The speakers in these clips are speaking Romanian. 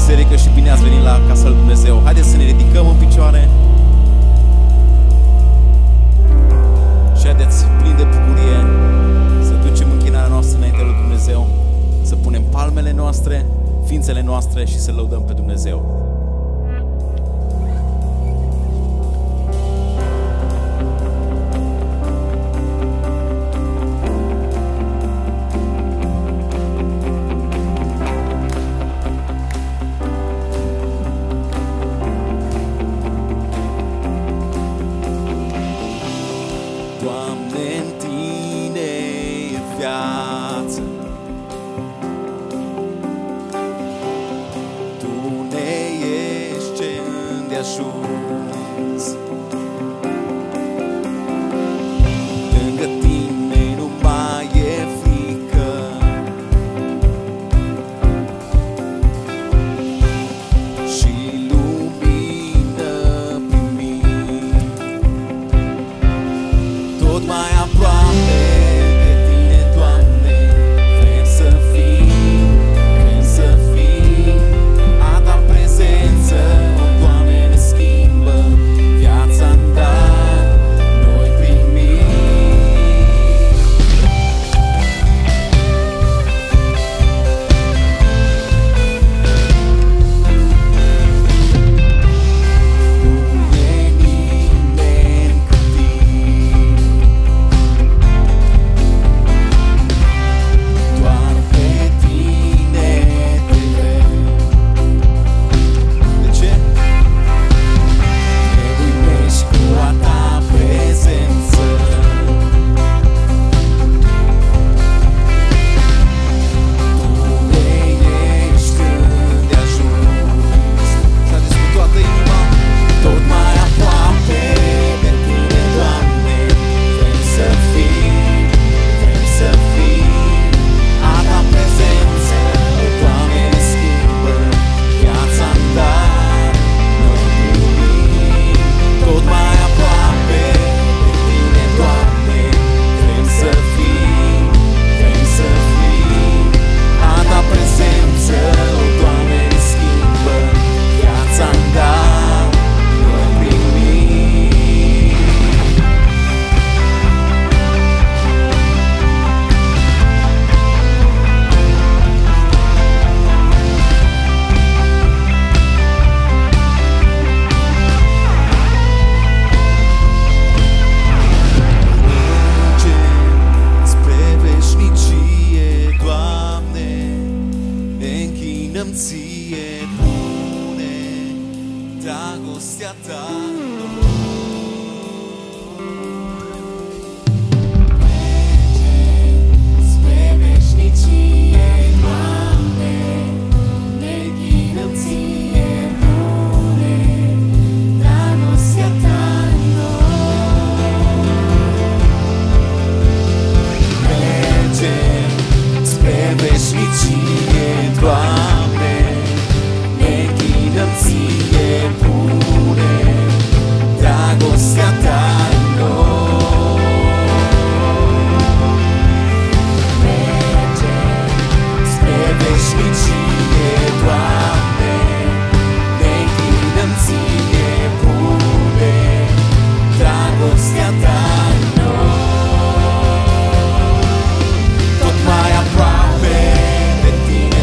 biserică și bine ați venit la Casa lui Dumnezeu. Haideți să ne ridicăm în picioare și haideți, plini de bucurie, să ducem închinarea noastră înainte lui Dumnezeu, să punem palmele noastre, ființele noastre și să lăudăm pe Dumnezeu. Tot mai aproape de tine,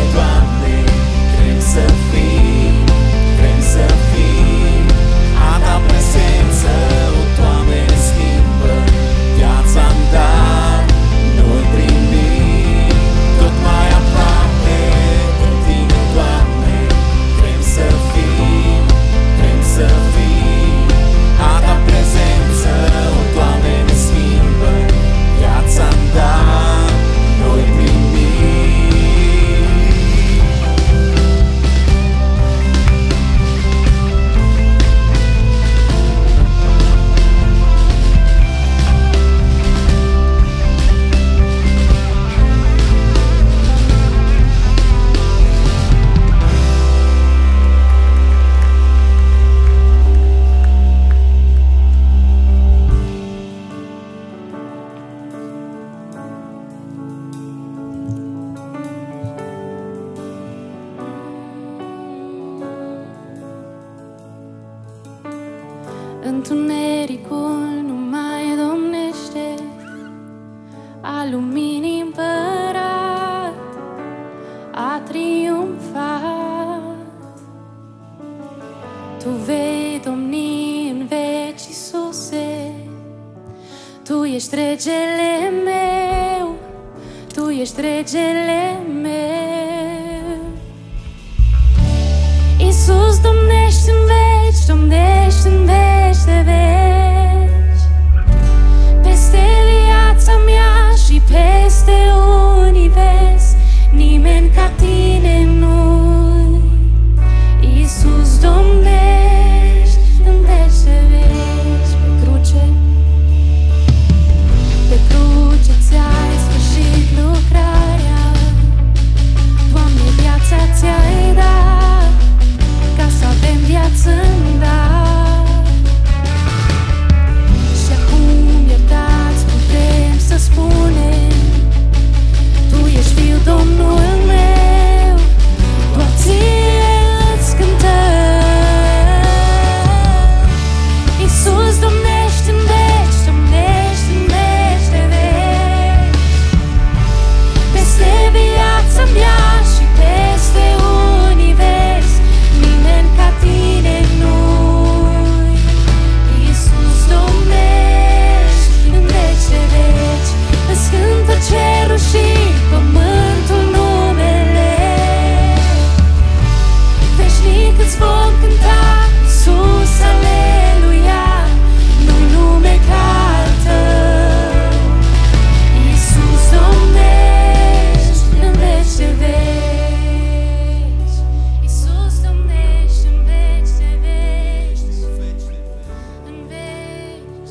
Întunericul nu mai domnește, a luminii împărat a triumfat. Tu vei domni în veci, Iisuse, Tu ești regele meu, Tu ești regele meu. Iisus domnește în veci, domnește în veci de veci, peste viața mea și peste univers. Nimeni ca Tine nu-i. Iisus domnește în veci de veci. Pe cruce ți-ai sfârșit lucrarea, Doamne, viața ți-ai dat ca să avem viață în dar. Și acum iertați putem să spunem, Tu ești Fiul Domnul meu, doar Ție îți cântăm. Iisus domnește în veci, domnește în veci de veci, peste viața mea și peste univers. Nimeni ca Tine nu-i. Iisus domnește în veci de veci, îți cântă cerul și pământul numele. Veșnic îți vom cânta, Iisus, aleluia, nu-i nume ca al Tău. Iisus domnește în veci de veci, Iisus domnește în veci de veci, în veci.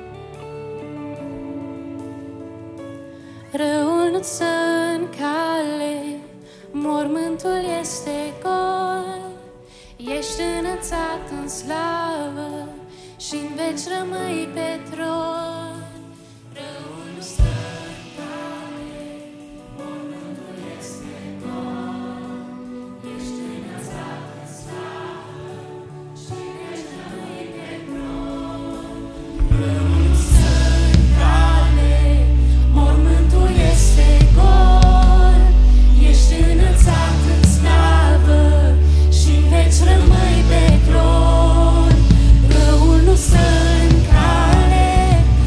Răul nu-ți stă în cale, mormântul este gol, ești înălțat în slavă și în veci rămâi pe tron. Răul nu stă în cale, mormântul este gol, ești înălțat în slavă și în veci rămâi pe tron. Răul nu stă în cale, mormântul este gol, ești înălțat în slavă și în veci rămâi pe tron. Răul nu stă în cale,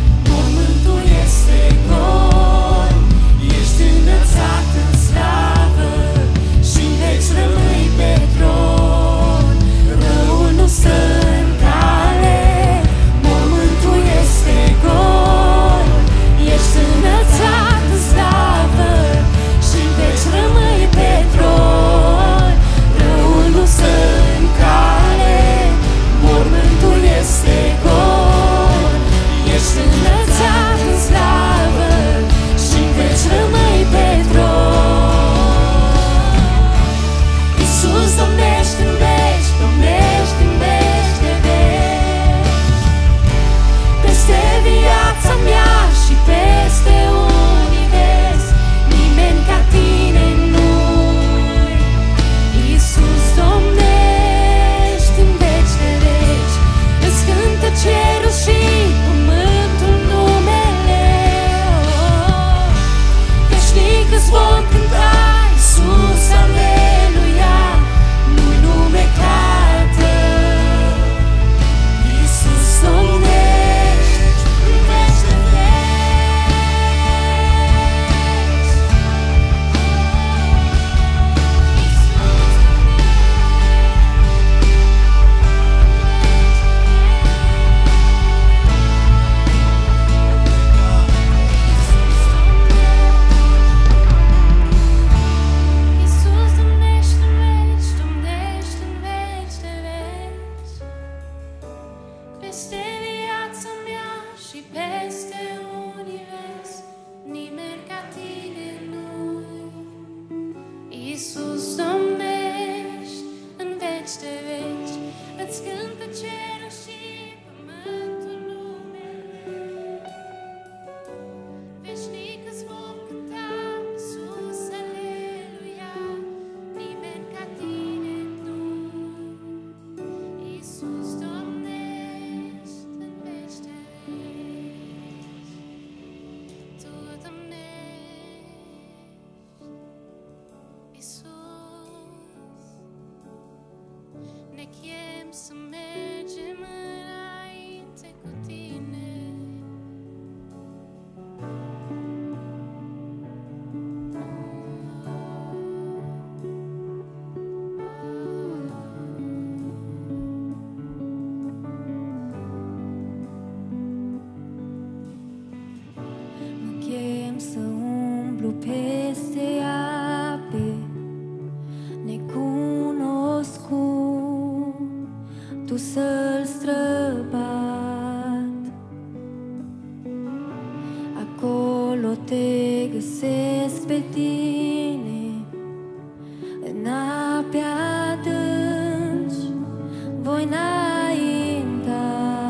găsesc pe tine în ape adânci, voi înainta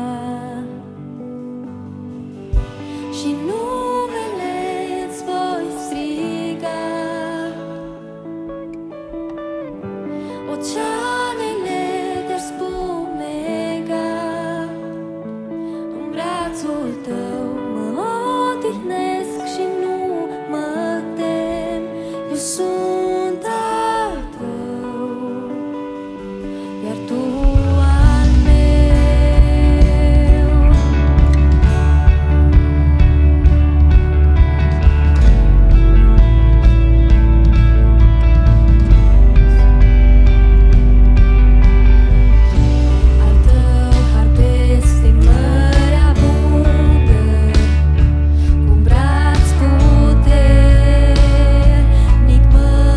și numele-ți voi striga. Oceanele te-ar spumega, în brațul tău mă odihnesc și nu mă tem. Eu sunt al tău, iar tu al meu. Al tău har peste mări abundă, cu braț puternic mă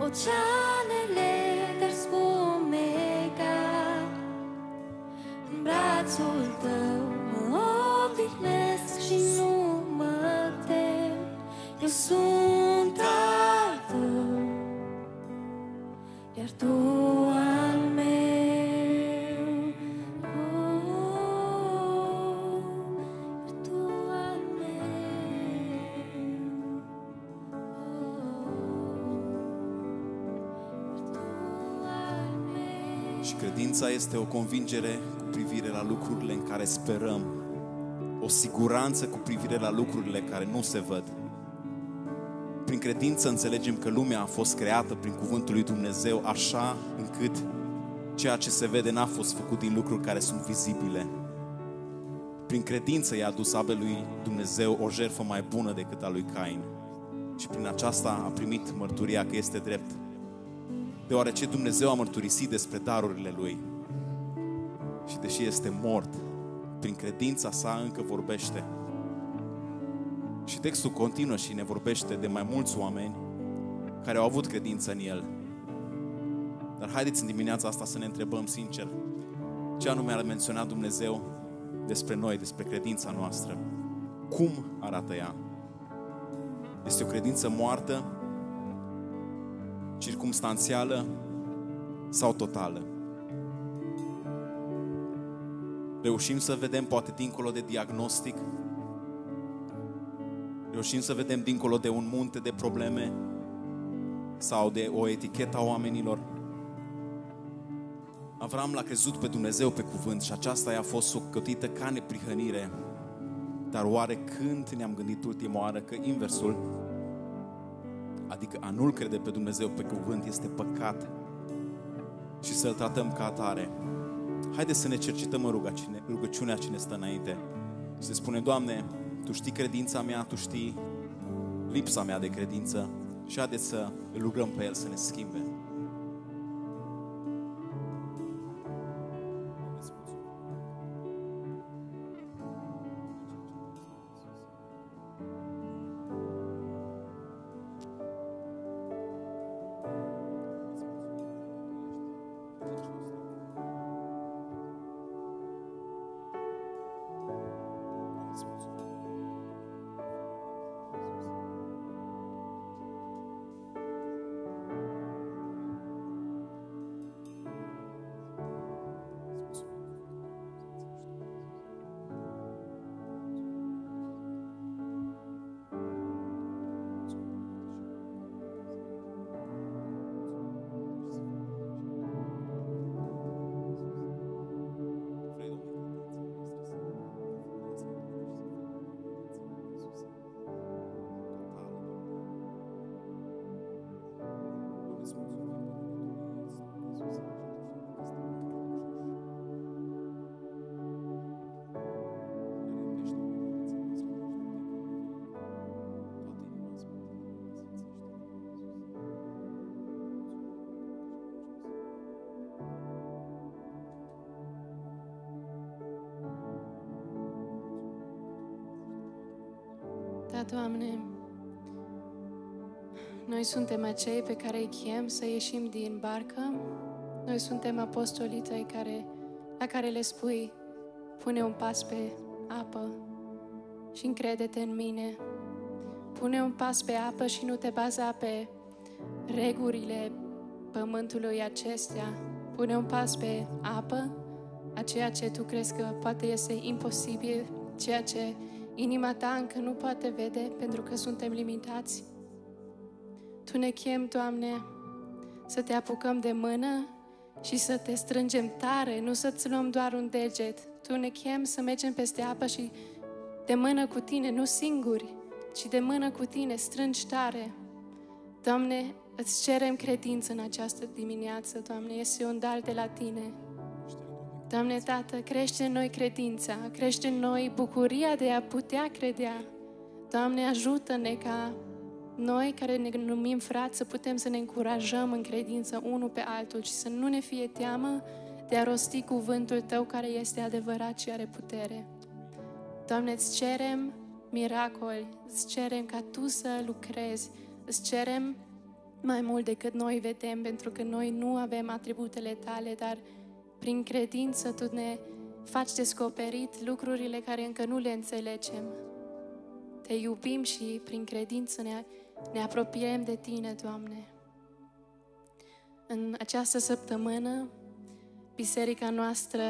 Oceanele de spumega, în brațul tău mă odihnesc și nu mă tem. Eu sunt al tău, iar tu al meu. Iar tu al meu. Iar tu al meu. Și credința este o convingere cu privire la lucrurile în care sperăm, o siguranță cu privire la lucrurile care nu se văd. Prin credință înțelegem că lumea a fost creată prin cuvântul lui Dumnezeu așa încât ceea ce se vede n-a fost făcut din lucruri care sunt vizibile. Prin credință i-a adus Abel lui Dumnezeu o jertfă mai bună decât a lui Cain. Și prin aceasta a primit mărturia că este drept. Deoarece Dumnezeu a mărturisit despre darurile lui. Și deși este mort, prin credința sa încă vorbește. Și textul continuă și ne vorbește de mai mulți oameni care au avut credință în el. Dar haideți în dimineața asta să ne întrebăm sincer ce anume a menționat Dumnezeu despre noi, despre credința noastră. Cum arată ea? Este o credință moartă, circumstanțială sau totală? Reușim să vedem poate dincolo de diagnostic? Reușim să vedem dincolo de un munte de probleme sau de o etichetă a oamenilor? Avram l-a crezut pe Dumnezeu pe cuvânt și aceasta i-a fost socotită ca neprihănire. Dar oare când ne-am gândit ultima oară că inversul, adică a nu-L crede pe Dumnezeu pe cuvânt, este păcat și să-L tratăm ca atare? Haideți să ne cercetăm în rugăciunea ce ne stă înainte. Să spunem: Doamne, Tu știi credința mea, Tu știi lipsa mea de credință și haideți să îl rugăm pe El să ne schimbe. Da, Doamne, noi suntem acei pe care îi chem să ieșim din barcă. Noi suntem apostolii Tăi la care le spui: pune un pas pe apă și încrede-te în mine. Pune un pas pe apă și nu te baza pe regulile pământului acestea. Pune un pas pe apă, a ceea ce Tu crezi că poate este imposibil, ceea ce inima Ta încă nu poate vede pentru că suntem limitați. Tu ne chem, Doamne, să Te apucăm de mână și să Te strângem tare, nu să-ți luăm doar un deget. Tu ne chem să mergem peste apă și de mână cu Tine, nu singuri, ci de mână cu Tine, strângi tare. Doamne, îți cerem credință în această dimineață, Doamne, este un dar de la Tine. Doamne, Tată, crește în noi credința, crește în noi bucuria de a putea credea. Doamne, ajută-ne ca noi care ne numim frați să putem să ne încurajăm în credință unul pe altul și să nu ne fie teamă de a rosti cuvântul Tău care este adevărat și are putere. Doamne, îți cerem miracoli, îți cerem ca Tu să lucrezi, îți cerem mai mult decât noi vedem, pentru că noi nu avem atributele Tale, dar prin credință Tu ne faci descoperit lucrurile care încă nu le înțelegem. Te iubim și prin credință ne apropiem de Tine, Doamne. În această săptămână, biserica noastră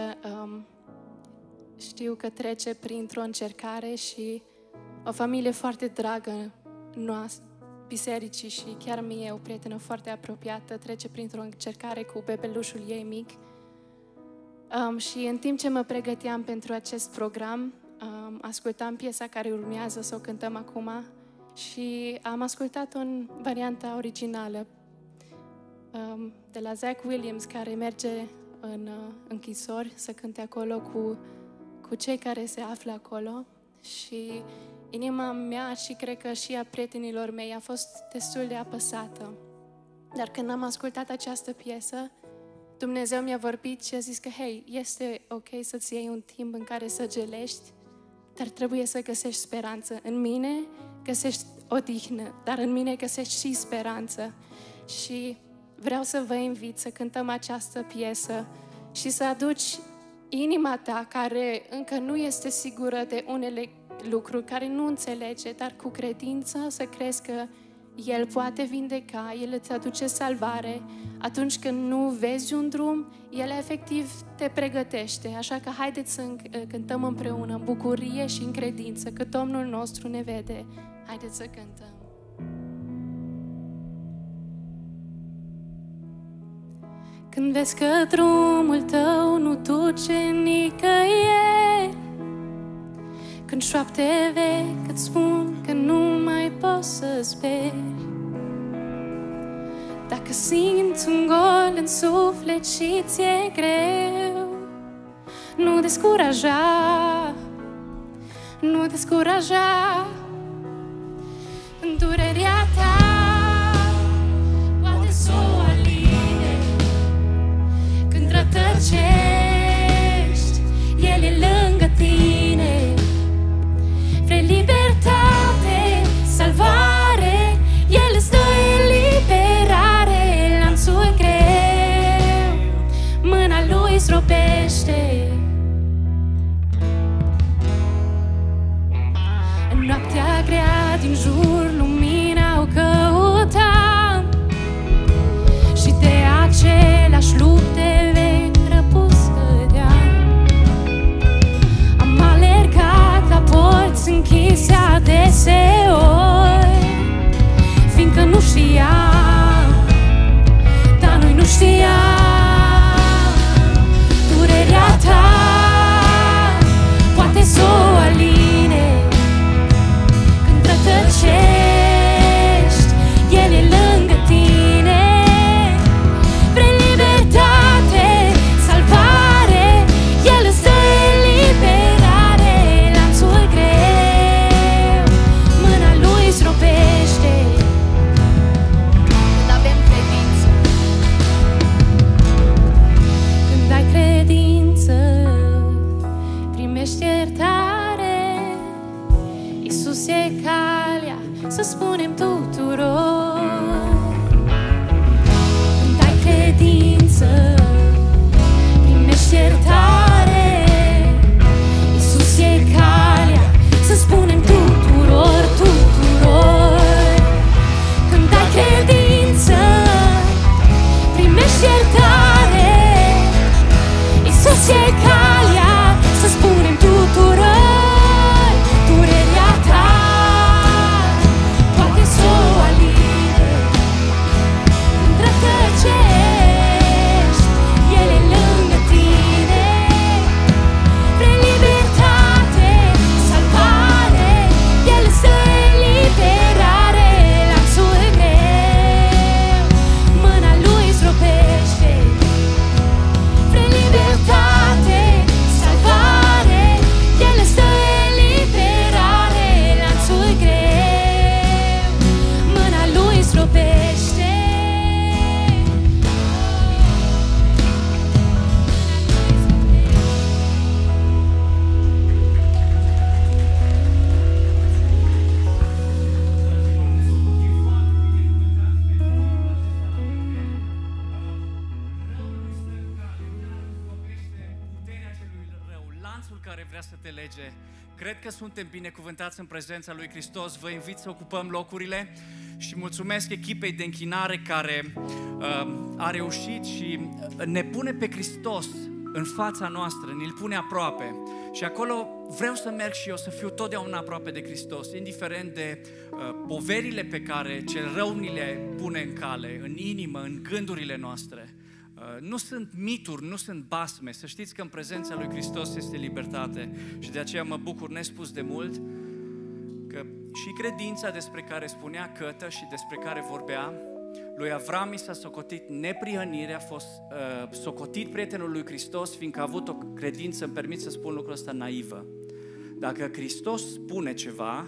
știu că trece printr-o încercare și o familie foarte dragă noastră, bisericii și chiar mie, o prietenă foarte apropiată, trece printr-o încercare cu bebelușul ei mic. Și în timp ce mă pregăteam pentru acest program, ascultam piesa care urmează să o cântăm acum și am ascultat-o în varianta originală de la Zach Williams, care merge în închisori să cânte acolo cu cei care se află acolo și inima mea și cred că și a prietenilor mei a fost destul de apăsată. Dar când am ascultat această piesă, Dumnezeu mi-a vorbit și a zis că, hei, este ok să-ți iei un timp în care să gelești, dar trebuie să găsești speranță. În mine găsești odihnă, dar în mine găsești și speranță. Și vreau să vă invit să cântăm această piesă și să aduci inima ta, care încă nu este sigură de unele lucruri, care nu înțelege, dar cu credință să crezi că El poate vindeca, El îți aduce salvare. Atunci când nu vezi un drum, El efectiv te pregătește. Așa că haideți să cântăm împreună în bucurie și în credință că Domnul nostru ne vede. Haideți să cântăm. Când vezi că drumul tău nu duce nicăieri, când șoapte vechi îți spun că nu mai poți să speri, dacă simți un gol în suflet și ți-e greu, nu descuraja, nu descuraja. În durerea ta poate să o aline. Când rătăcești, El e lângă tine. Vrei libertate, salvare, El îți dă eliberare. Lanțul greu, mâna Lui zdrobește. În noaptea care vrea să te lege. Cred că suntem binecuvântați în prezența lui Hristos. Vă invit să ocupăm locurile și mulțumesc echipei de închinare care a reușit și ne pune pe Hristos în fața noastră, ne-l pune aproape. Și acolo vreau să merg și eu, să fiu totdeauna aproape de Hristos, indiferent de poverile pe care cel rău ni le pune în cale, în inimă, în gândurile noastre. Nu sunt mituri, nu sunt basme. Să știți că în prezența lui Hristos este libertate. Și de aceea mă bucur nespus de mult că și credința despre care spunea Cătă și despre care vorbea, lui Avram i s-a socotit neprihănirea, a fost socotit prietenul lui Hristos, fiindcă a avut o credință, îmi permit să spun lucrul ăsta, naivă. Dacă Hristos spune ceva,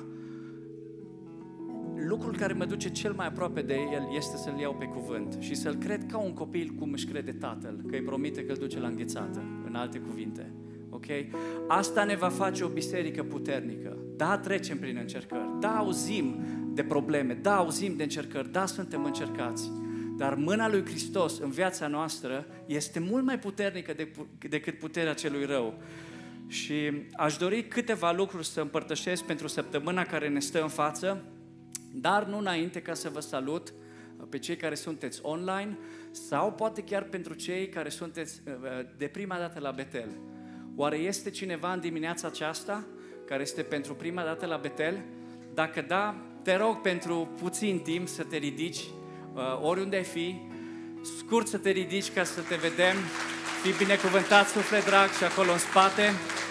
lucrul care mă duce cel mai aproape de El este să-L iau pe cuvânt și să-L cred ca un copil cum își crede tatăl, că îi promite că îl duce la înghețată, în alte cuvinte. Ok? Asta ne va face o biserică puternică. Da, trecem prin încercări, da, auzim de probleme, da, auzim de încercări, da, suntem încercați, dar mâna lui Hristos în viața noastră este mult mai puternică decât puterea celui rău. Și aș dori câteva lucruri să împărtășesc pentru săptămâna care ne stă în față, dar nu înainte ca să vă salut pe cei care sunteți online sau poate chiar pentru cei care sunteți de prima dată la Betel. Oare este cineva în dimineața aceasta care este pentru prima dată la Betel? Dacă da, te rog pentru puțin timp să te ridici, oriunde ai fi, scurt să te ridici ca să te vedem. Fii binecuvântat, suflet drag, și acolo în spate.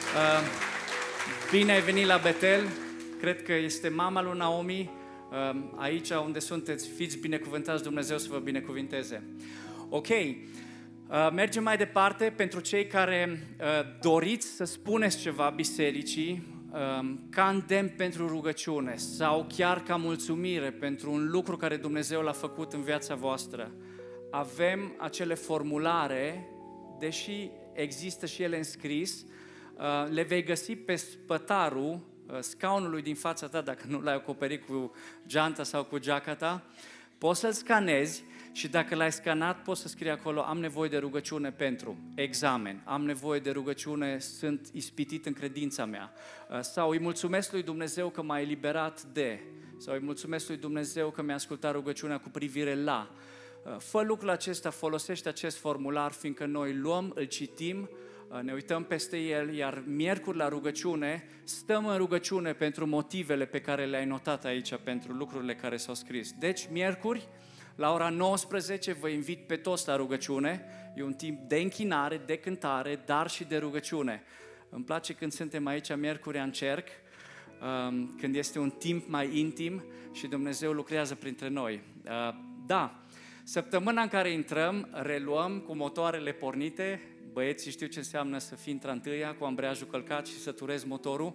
Bine ai venit la Betel. Cred că este mama lui Naomi. Aici unde sunteți, fiți binecuvântați, Dumnezeu să vă binecuvinteze. Ok, mergem mai departe. Pentru cei care doriți să spuneți ceva bisericii, ca îndemn pentru rugăciune sau chiar ca mulțumire pentru un lucru care Dumnezeu l-a făcut în viața voastră, avem acele formulare, deși există și ele în scris, le vei găsi pe spătarul scaunului din fața ta, dacă nu l-ai acoperit cu geanta sau cu geaca ta, poți să-l scanezi și dacă l-ai scanat, poți să scrii acolo: am nevoie de rugăciune pentru examen, am nevoie de rugăciune, sunt ispitit în credința mea, sau îi mulțumesc lui Dumnezeu că m-a eliberat de, sau îi mulțumesc lui Dumnezeu că mi-a ascultat rugăciunea cu privire la. Fă lucrul acesta, folosește acest formular, fiindcă noi luăm, îl citim, ne uităm peste el, iar miercuri la rugăciune stăm în rugăciune pentru motivele pe care le-ai notat aici, pentru lucrurile care s-au scris. Deci, miercuri, la ora 19, vă invit pe toți la rugăciune. E un timp de închinare, de cântare, dar și de rugăciune. Îmi place când suntem aici miercurea în cerc, când este un timp mai intim și Dumnezeu lucrează printre noi. Da, săptămâna în care intrăm, reluăm cu motoarele pornite. Băieții știu ce înseamnă să fii într-întâia cu ambreiajul călcat și să turezi motorul.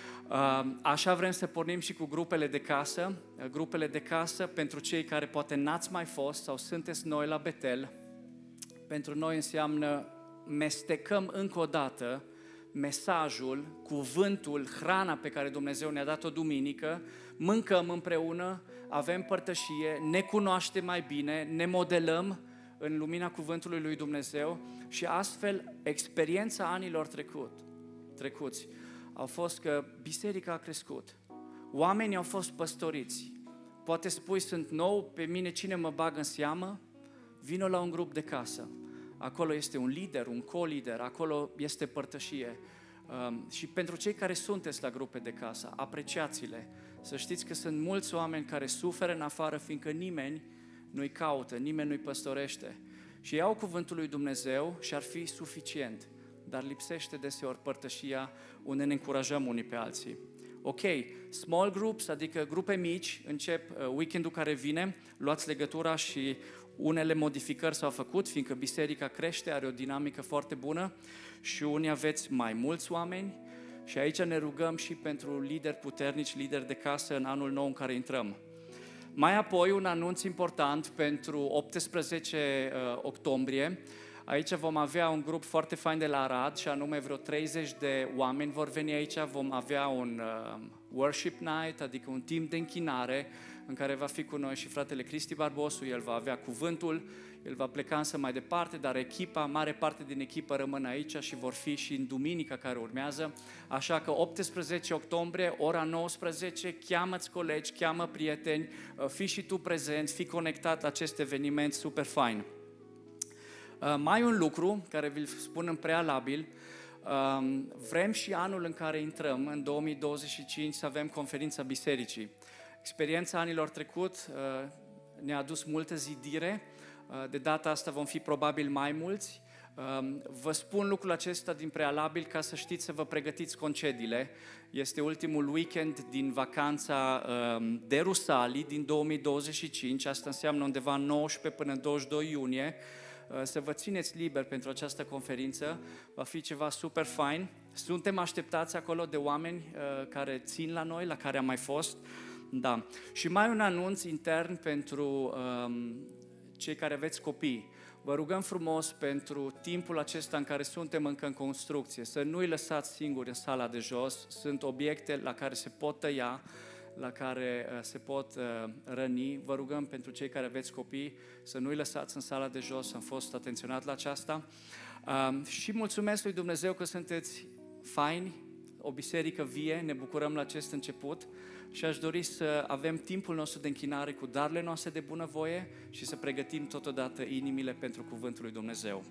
Așa vrem să pornim și cu grupele de casă. Grupele de casă, pentru cei care poate n-ați mai fost sau sunteți noi la Betel, pentru noi înseamnă mestecăm încă o dată mesajul, cuvântul, hrana pe care Dumnezeu ne-a dat-o duminică, mâncăm împreună, avem părtășie, ne cunoaștem mai bine, ne modelăm în lumina cuvântului lui Dumnezeu și astfel experiența anilor trecuți au fost că biserica a crescut, oamenii au fost păstoriți. Poate spui, sunt nou, pe mine cine mă bagă în seamă? Vino la un grup de casă. Acolo este un lider, un co-lider, acolo este părtășie. Și pentru cei care sunteți la grupe de casă, apreciați-le. Să știți că sunt mulți oameni care suferă în afară, fiindcă nimeni nu-i caută, nimeni nu-i păstorește. Și iau cuvântul lui Dumnezeu și ar fi suficient, dar lipsește deseori părtășia unde ne încurajăm unii pe alții. Ok, small groups, adică grupe mici, încep weekendul care vine, luați legătura și unele modificări s-au făcut, fiindcă biserica crește, are o dinamică foarte bună și unii aveți mai mulți oameni și aici ne rugăm și pentru lideri puternici, lideri de casă în anul nou în care intrăm. Mai apoi un anunț important pentru 18 octombrie. Aici vom avea un grup foarte fain de la Arad și anume vreo 30 de oameni vor veni aici. Vom avea un worship night, adică un timp de închinare în care va fi cu noi și fratele Cristi Barbosu, el va avea cuvântul, el va pleca însă mai departe, dar echipa, mare parte din echipă rămân aici și vor fi și în duminica care urmează. Așa că 18 octombrie, ora 19, cheamă-ți colegi, cheamă prieteni, fii și tu prezent, fii conectat la acest eveniment super fain. Mai un lucru care vi-l spun în prealabil, vrem și anul în care intrăm, în 2025, să avem conferința bisericii. Experiența anilor trecut ne-a adus multă zidire, de data asta vom fi probabil mai mulți. Vă spun lucrul acesta din prealabil ca să știți să vă pregătiți concediile. Este ultimul weekend din vacanța de Rusalii din 2025, asta înseamnă undeva 19 până 22 iunie. Să vă țineți liber pentru această conferință, va fi ceva super fain. Suntem așteptați acolo de oameni care țin la noi, la care am mai fost. Da. Și mai un anunț intern pentru cei care aveți copii. Vă rugăm frumos pentru timpul acesta în care suntem încă în construcție, să nu-i lăsați singuri în sala de jos, sunt obiecte la care se pot tăia, la care se pot răni. Vă rugăm pentru cei care aveți copii să nu-i lăsați în sala de jos, am fost atenționat la aceasta. Și mulțumesc lui Dumnezeu că sunteți faini, o biserică vie, ne bucurăm la acest început și aș dori să avem timpul nostru de închinare cu darurile noastre de bunăvoie și să pregătim totodată inimile pentru cuvântul lui Dumnezeu.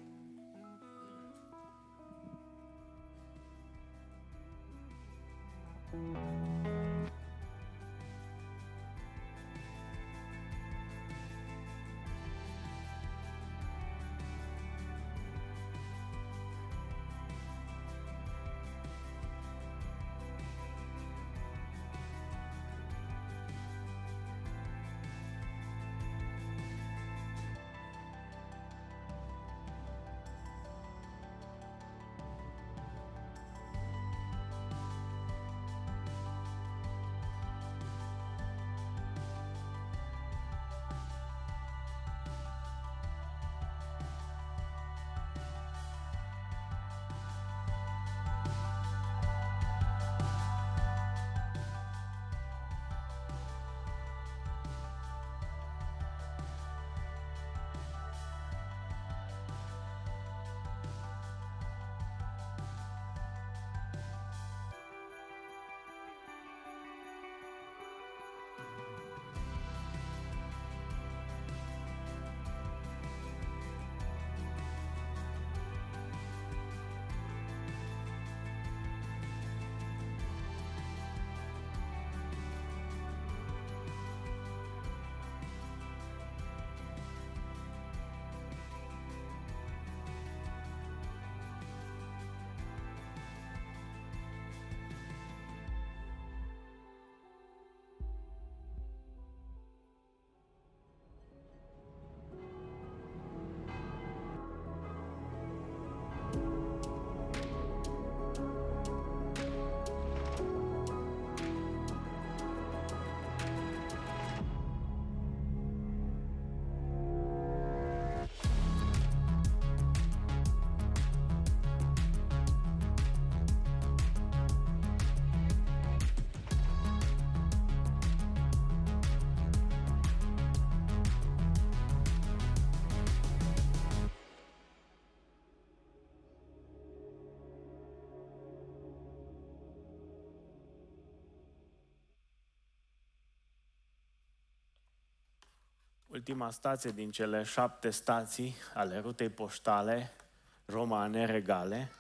Ultima stație din cele 7 stații ale rutei poștale romane regale,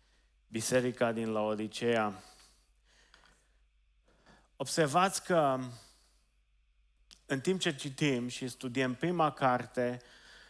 biserica din Laodicea. Observați că în timp ce citim și studiem prima carte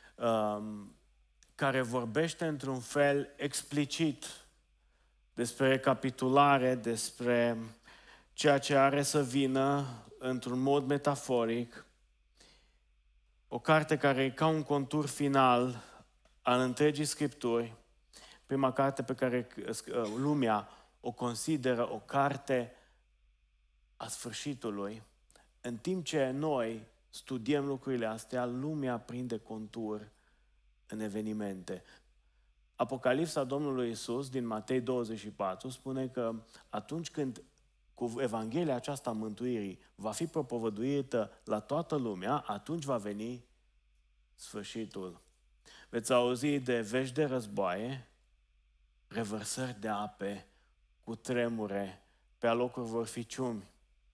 care vorbește într-un fel explicit despre recapitulare, despre ceea ce are să vină într-un mod metaforic, o carte care e ca un contur final al întregii Scripturi, prima carte pe care lumea o consideră o carte a sfârșitului, în timp ce noi studiem lucrurile astea, lumea prinde contur în evenimente. Apocalipsa Domnului Iisus din Matei 24 spune că atunci când cu Evanghelia aceasta a mântuirii va fi propovăduită la toată lumea, atunci va veni sfârșitul. Veți auzi de vești de războaie, revărsări de ape, cu tremure, pe alocuri vor fi ciumi.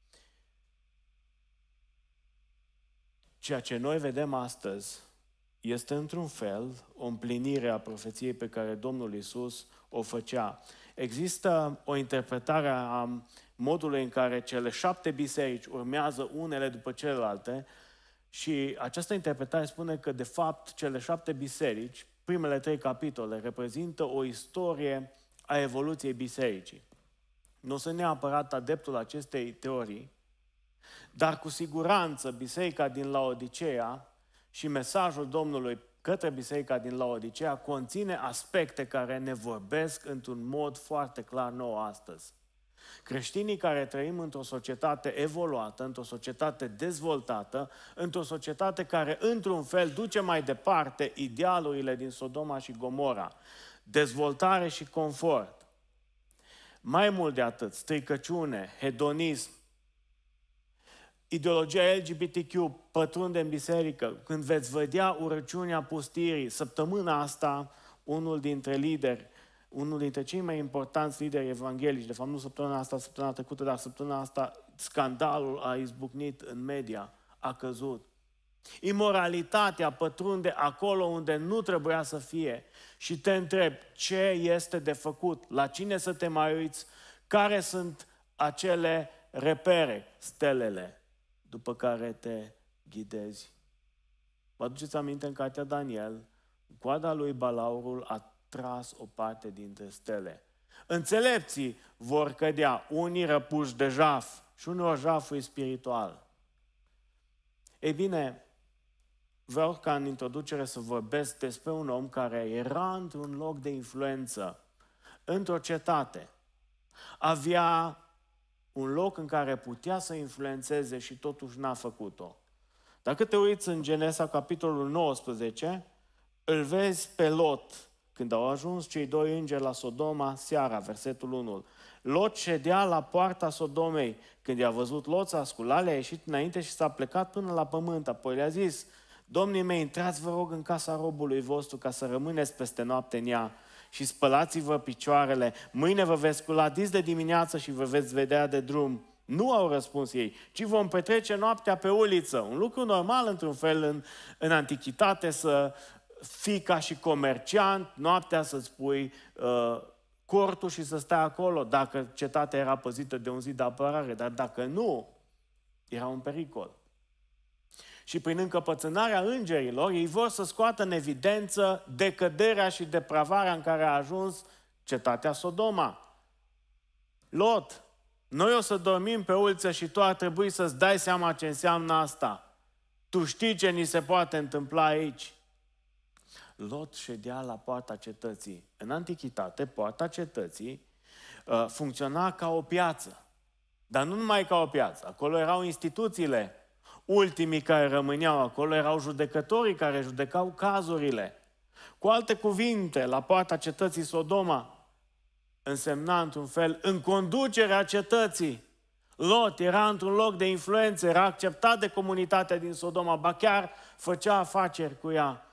Ceea ce noi vedem astăzi este într-un fel o împlinire a profeției pe care Domnul Iisus o făcea. Există o interpretare a modului în care cele 7 biserici urmează unele după celelalte și această interpretare spune că, de fapt, cele 7 biserici, primele 3 capitole, reprezintă o istorie a evoluției bisericii. Nu sunt neapărat adeptul acestei teorii, dar cu siguranță biserica din Laodiceea și mesajul Domnului către biserica din Laodiceea conține aspecte care ne vorbesc într-un mod foarte clar nou astăzi. Creștinii care trăim într-o societate evoluată, într-o societate dezvoltată, într-o societate care, într-un fel, duce mai departe idealurile din Sodoma și Gomora, dezvoltare și confort. Mai mult de atât, stricăciune, hedonism, ideologia LGBTQ pătrunde în biserică. Când veți vedea urăciunea pustirii, săptămâna asta, unul dintre cei mai importanți lideri evanghelici, de fapt nu săptămâna asta, săptămâna trecută, dar săptămâna asta, scandalul a izbucnit în media, a căzut. Imoralitatea pătrunde acolo unde nu trebuia să fie și te întreb ce este de făcut, la cine să te mai uiți, care sunt acele repere, stelele după care te ghidezi. Vă aduceți aminte în cartea Daniel, coada lui Balaurul a tras o parte dintre stele. Înțelepții vor cădea, unii răpuși de jaf și unor jaful spiritual. Ei bine, vreau ca în introducere să vorbesc despre un om care era într-un loc de influență, într-o cetate. Avea un loc în care putea să influențeze și totuși n-a făcut-o. Dacă te uiți în Genesa, capitolul 19, îl vezi pe Lot, când au ajuns cei 2 îngeri la Sodoma seara, versetul 1. Lot ședea la poarta Sodomei. Când i-a văzut Lot, s-a sculat, le-a ieșit înainte și s-a plecat până la pământ. Apoi le-a zis: domnii mei, intrați, vă rog, în casa robului vostru ca să rămâneți peste noapte în ea și spălați-vă picioarele. Mâine vă veți scula dis de dimineață și vă veți vedea de drum. Nu au răspuns ei, ci vom petrece noaptea pe uliță. Un lucru normal, într-un fel, în antichitate, să fii ca și comerciant, noaptea să-ți pui cortul și să stai acolo, dacă cetatea era păzită de un zid de apărare, dar dacă nu, era un pericol. Și prin încăpățânarea îngerilor, ei vor să scoată în evidență decăderea și depravarea în care a ajuns cetatea Sodoma. Lot, noi o să dormim pe uliță și tu ar trebui să-ți dai seama ce înseamnă asta. Tu știi ce ni se poate întâmpla aici. Lot ședea la poarta cetății. În antichitate, poarta cetății funcționa ca o piață. Dar nu numai ca o piață. Acolo erau instituțiile. Ultimii care rămâneau acolo erau judecătorii care judecau cazurile. Cu alte cuvinte, la poarta cetății Sodoma însemna, într-un fel, în conducerea cetății. Lot era într-un loc de influență, era acceptat de comunitatea din Sodoma, ba chiar făcea afaceri cu ea.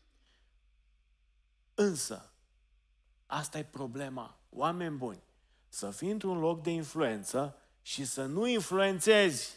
Însă, asta e problema. Oameni buni, să fii într-un loc de influență și să nu influențezi.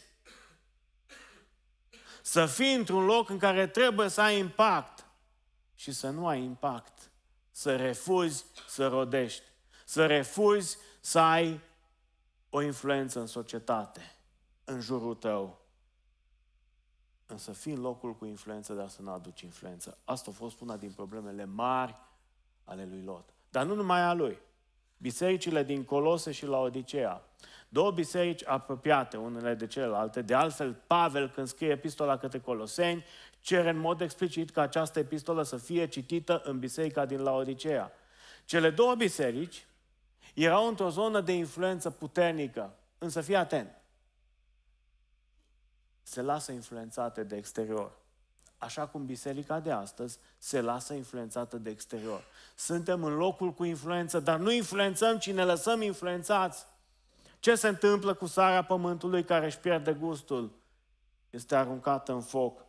Să fii într-un loc în care trebuie să ai impact și să nu ai impact. Să refuzi să rodești. Să refuzi să ai o influență în societate, în jurul tău. Însă fii în locul cu influență, dar să nu aduci influență. Asta a fost una din problemele mari ale lui Lot. Dar nu numai a lui. Bisericile din Colose și Laodiceea. 2 biserici apropiate unele de celelalte. De altfel, Pavel, când scrie epistola către Coloseni, cere în mod explicit ca această epistolă să fie citită în biserica din Laodiceea. Cele 2 biserici erau într-o zonă de influență puternică. Însă fii atent. Se lasă influențate de exterior. Așa cum biserica de astăzi se lasă influențată de exterior. Suntem în locul cu influență, dar nu influențăm, ci ne lăsăm influențați. Ce se întâmplă cu sarea pământului care își pierde gustul? Este aruncată în foc.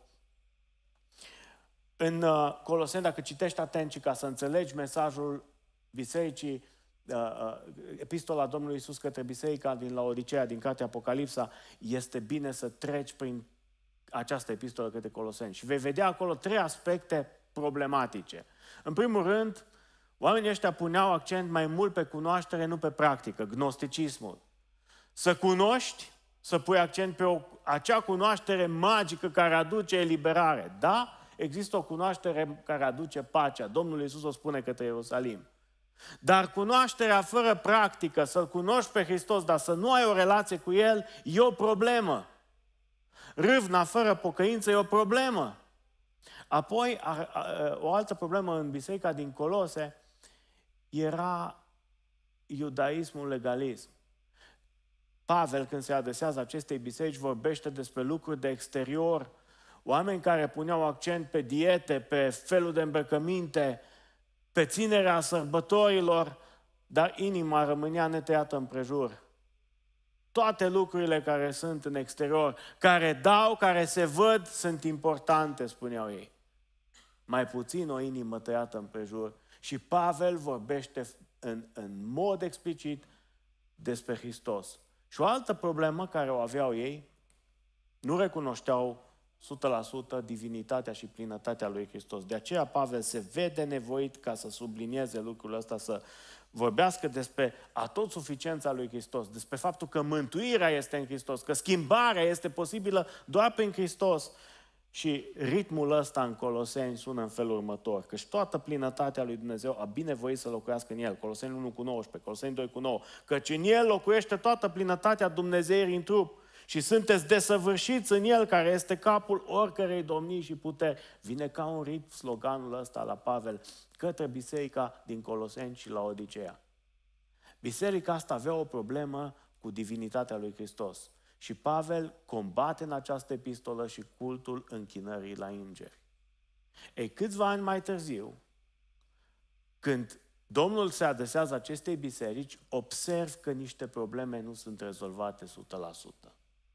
În Coloseni, dacă citești atent și ca să înțelegi mesajul bisericii, epistola Domnului Iisus către biserica din Laodicea, din cartea Apocalipsa, este bine să treci prin această epistolă către Coloseni. Și vei vedea acolo 3 aspecte problematice. În primul rând, oamenii ăștia puneau accent mai mult pe cunoaștere, nu pe practică, gnosticismul. Să cunoști, să pui accent pe acea cunoaștere magică care aduce eliberare. Da, există o cunoaștere care aduce pacea. Domnul Iisus o spune către Ierusalim. Dar cunoașterea fără practică, să-L cunoști pe Hristos, dar să nu ai o relație cu El, e o problemă. Râvna fără pocăință e o problemă. Apoi, o altă problemă în biserica din Colose era iudaismul, legalism. Pavel, când se adresează acestei biserici, vorbește despre lucruri de exterior, oameni care puneau accent pe diete, pe felul de îmbrăcăminte, pe ținerea sărbătorilor, dar inima rămânea netăiată împrejur. Toate lucrurile care sunt în exterior, care dau, care se văd, sunt importante, spuneau ei. Mai puțin o inimă tăiată împrejur. Și Pavel vorbește în mod explicit despre Hristos. Și o altă problemă care o aveau ei, nu recunoșteau 100% divinitatea și plinătatea lui Hristos. De aceea Pavel se vede nevoit ca să sublinieze lucrul ăsta, să vorbească despre atotsuficiența lui Hristos, despre faptul că mântuirea este în Hristos, că schimbarea este posibilă doar prin Hristos. Și ritmul ăsta în Coloseni sună în felul următor, că și toată plinătatea lui Dumnezeu a binevoit să locuiască în El. Coloseni 1:19, Coloseni 2:9, căci în El locuiește toată plinătatea Dumnezeirii în trup și sunteți desăvârșiți în El, care este capul oricărei domnii și puteri. Vine ca un ritm sloganul ăsta la Pavel către biserica din Coloseni și la Laodicea. Biserica asta avea o problemă cu divinitatea lui Hristos. Și Pavel combate în această epistolă și cultul închinării la îngeri. Ei, câțiva ani mai târziu, când Domnul se adresează acestei biserici, observ că niște probleme nu sunt rezolvate 100%.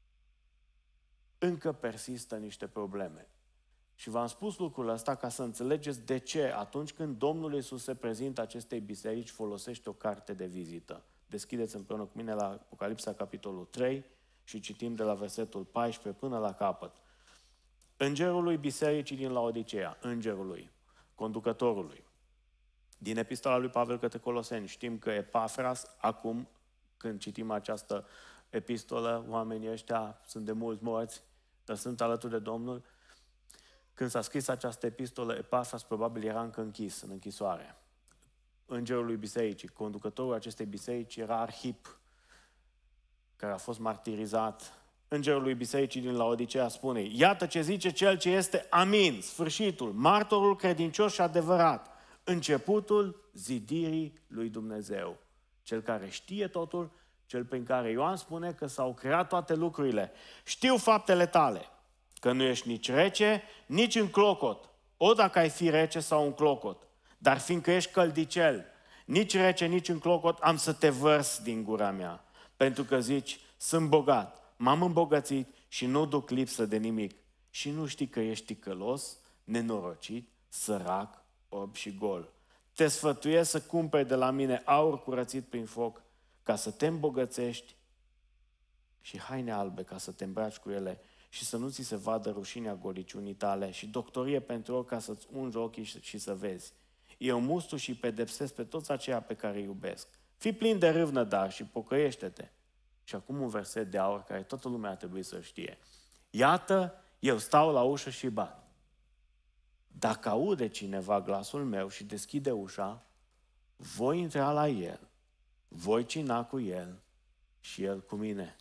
Încă persistă niște probleme. Și v-am spus lucrul ăsta ca să înțelegeți de ce atunci când Domnul Iisus se prezintă acestei biserici, folosește o carte de vizită. Deschideți împreună cu mine la Apocalipsa, capitolul 3, și citim de la versetul 14 până la capăt. Îngerului bisericii din Laodicea, îngerului, conducătorului. Din epistola lui Pavel către Coloseni știm că Epafras, acum când citim această epistolă, oamenii ăștia sunt de mulți morți, dar sunt alături de Domnul. Când s-a scris această epistolă, Epafras probabil era încă închis, în închisoare. Îngerului bisericii, conducătorul acestei biserici era Arhip, care a fost martirizat. Îngerul lui bisericii din Laodicea spune: iată ce zice cel ce este Amin, sfârșitul, martorul credincios și adevărat, începutul zidirii lui Dumnezeu. Cel care știe totul, cel prin care Ioan spune că s-au creat toate lucrurile. Știu faptele tale, că nu ești nici rece, nici în clocot, o dacă ai fi rece sau un clocot, dar fiindcă ești căldicel, nici rece, nici în clocot, am să te vărs din gura mea. Pentru că zici, sunt bogat, m-am îmbogățit și nu duc lipsă de nimic. Și nu știi că ești ticălos, nenorocit, sărac, orb și gol. Te sfătuiesc să cumperi de la mine aur curățit prin foc, ca să te îmbogățești, și haine albe ca să te îmbraci cu ele și să nu ți se vadă rușinea goliciunii tale, și doctorie pentru ochi ca să-ți ungi ochii și să vezi. Eu mustru și pedepsesc pe toți aceia pe care îi iubesc. Fii plin de râvnă, dar, și pocăiește-te. Și acum un verset de aur care toată lumea ar trebui să știe. Iată, eu stau la ușă și bat. Dacă aude cineva glasul meu și deschide ușa, voi intra la el, voi cina cu el și el cu mine.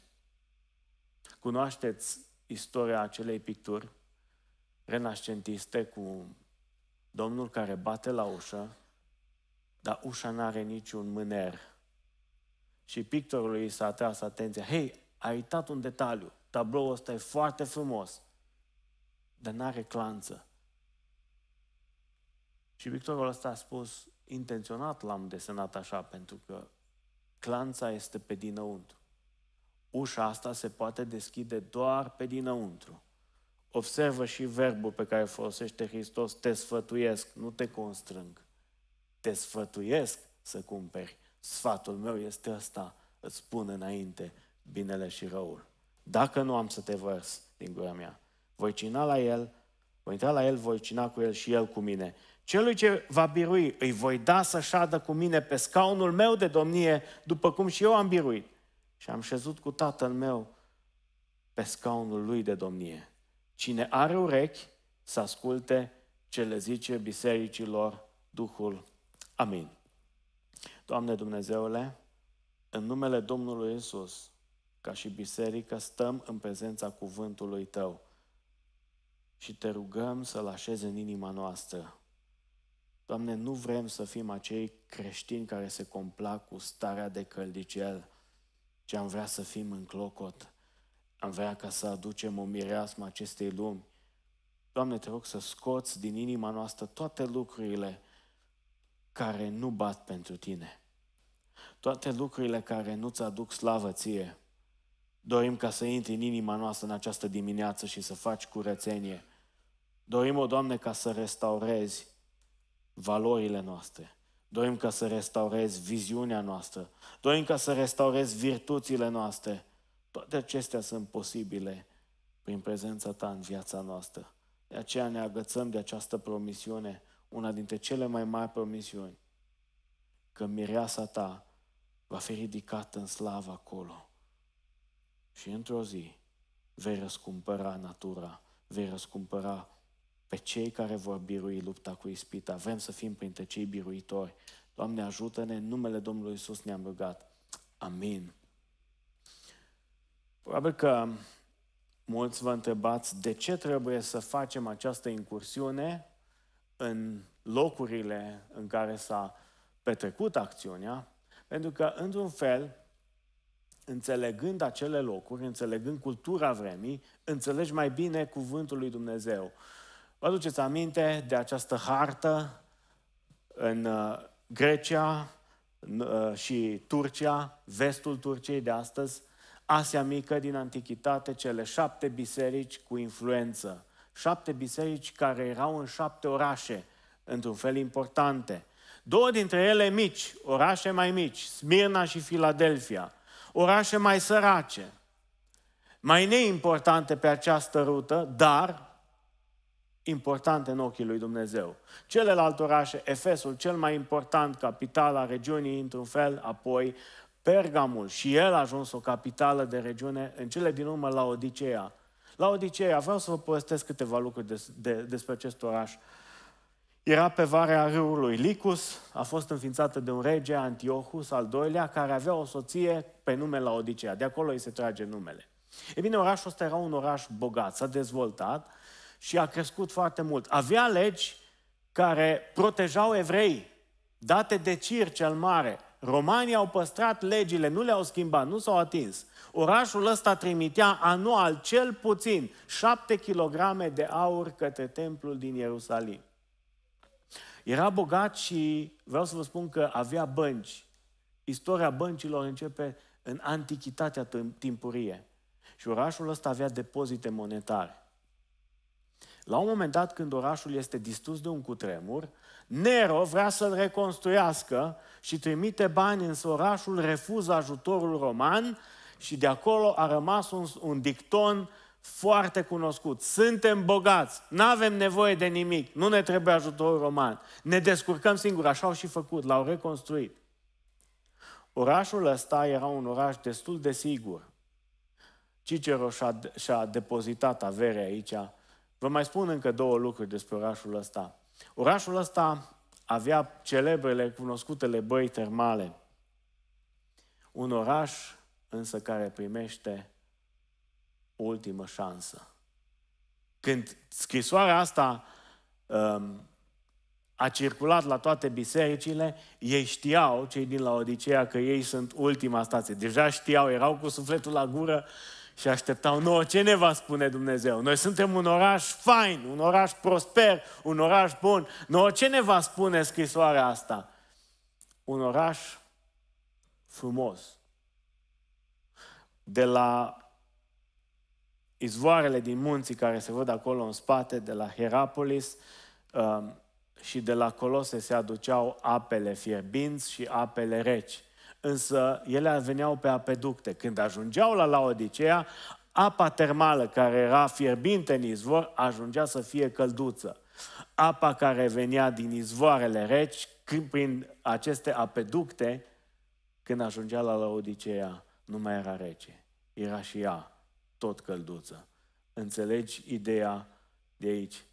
Cunoașteți istoria acelei picturi renascentiste cu Domnul care bate la ușă, dar ușa n-are niciun mâner. Și pictorului s-a atras atenția: hei, ai uitat un detaliu, tabloul ăsta e foarte frumos, dar n-are clanță. Și pictorul ăsta a spus: intenționat l-am desenat așa, pentru că clanța este pe dinăuntru. ușa asta se poate deschide doar pe dinăuntru. Observă și verbul pe care folosește Hristos, te sfătuiesc, nu te constrâng. Te sfătuiesc să cumperi. Sfatul meu este ăsta, îți spun înainte binele și răul. Dacă nu am să te vărs din gura mea, voi cina la el, voi intra la el, voi cina cu el și el cu mine. Celui ce va birui, îi voi da să șadă cu mine pe scaunul meu de domnie, după cum și eu am biruit. Și am șezut cu Tatăl meu pe scaunul lui de domnie. Cine are urechi, să asculte ce le zice bisericilor Duhul. Amin. Doamne Dumnezeule, în numele Domnului Iisus, ca și biserică, stăm în prezența cuvântului Tău și Te rugăm să-L așezi în inima noastră. Doamne, nu vrem să fim acei creștini care se complac cu starea de căldicel, ci am vrea să fim în clocot. Am vrea ca să aducem o mireasmă acestei lumi. Doamne, Te rog să scoți din inima noastră toate lucrurile care nu bat pentru Tine. Toate lucrurile care nu-ți aduc slavă Ție. Dorim ca să intri în inima noastră în această dimineață și să faci curățenie. Dorim, o Doamne, ca să restaurezi valorile noastre. Dorim ca să restaurezi viziunea noastră. Dorim ca să restaurezi virtuțile noastre. Toate acestea sunt posibile prin prezența Ta în viața noastră. De aceea ne agățăm de această promisiune, una dintre cele mai mari promisiuni, că mireasa Ta va fi ridicată în slavă acolo. Și într-o zi vei răscumpăra natura, vei răscumpăra pe cei care vor birui lupta cu ispita. Vrem să fim printre cei biruitori. Doamne, ajută-ne, în numele Domnului Iisus ne-am rugat. Amin. Probabil că mulți vă întrebați de ce trebuie să facem această incursiune în locurile în care s-a petrecut acțiunea, pentru că, într-un fel, înțelegând acele locuri, înțelegând cultura vremii, înțelegi mai bine cuvântul lui Dumnezeu. Vă aduceți aminte de această hartă în Grecia și Turcia, vestul Turciei de astăzi, Asia Mică din Antichitate, cele 7 biserici cu influență. 7 biserici care erau în 7 orașe, într-un fel importante. 2 dintre ele mici, orașe mai mici, Smirna și Filadelfia. Orașe mai sărace, mai neimportante pe această rută, dar importante în ochii lui Dumnezeu. Celelalte orașe, Efesul, cel mai important, capitala regiunii, într-un fel, apoi Pergamul, și el a ajuns o capitală de regiune, în cele din urmă Laodiceea. Laodiceea, vreau să vă povestesc câteva lucruri despre acest oraș. Era pe varea râului Licus, a fost înființată de un rege, Antiochus al II-lea, care avea o soție pe nume Laodicea. De acolo îi se trage numele. E bine, orașul ăsta era un oraș bogat, s-a dezvoltat și a crescut foarte mult. Avea legi care protejau evrei, date de Cir cel Mare. Romanii au păstrat legile, nu le-au schimbat, nu s-au atins. Orașul ăsta trimitea anual cel puțin 7 kg de aur către templul din Ierusalim. Era bogat și vreau să vă spun că avea bănci. Istoria băncilor începe în antichitatea timpurie. Și orașul ăsta avea depozite monetare. La un moment dat, când orașul este distrus de un cutremur, Nero vrea să-l reconstruiască și trimite bani, însă orașul refuză ajutorul roman și de acolo a rămas un dicton foarte cunoscut. Suntem bogați, nu avem nevoie de nimic, nu ne trebuie ajutorul roman, ne descurcăm singuri, așa au și făcut, l-au reconstruit. Orașul ăsta era un oraș destul de sigur. Cicero și-a depozitat avere aici. Vă mai spun încă 2 lucruri despre orașul ăsta. Orașul ăsta avea celebrele, cunoscutele băi termale. Un oraș însă care primește o ultimă șansă. Când scrisoarea asta a circulat la toate bisericile, ei știau, cei din Laodiceea, că ei sunt ultima stație. Deja știau, erau cu sufletul la gură și așteptau, nouă, ce ne va spune Dumnezeu? Noi suntem un oraș fain, un oraș prosper, un oraș bun. Nouă, ce ne va spune scrisoarea asta? Un oraș frumos. de la izvoarele din munții care se văd acolo în spate, de la Hierapolis și de la Colose se aduceau apele fierbinți și apele reci. Însă ele veneau pe apeducte. Când ajungeau la Laodicea, apa termală care era fierbinte în izvor ajungea să fie călduță. Apa care venea din izvoarele reci, prin aceste apeducte, când ajungea la Laodicea, nu mai era rece. Era și ea tot călduță. Înțelegi ideea de aici?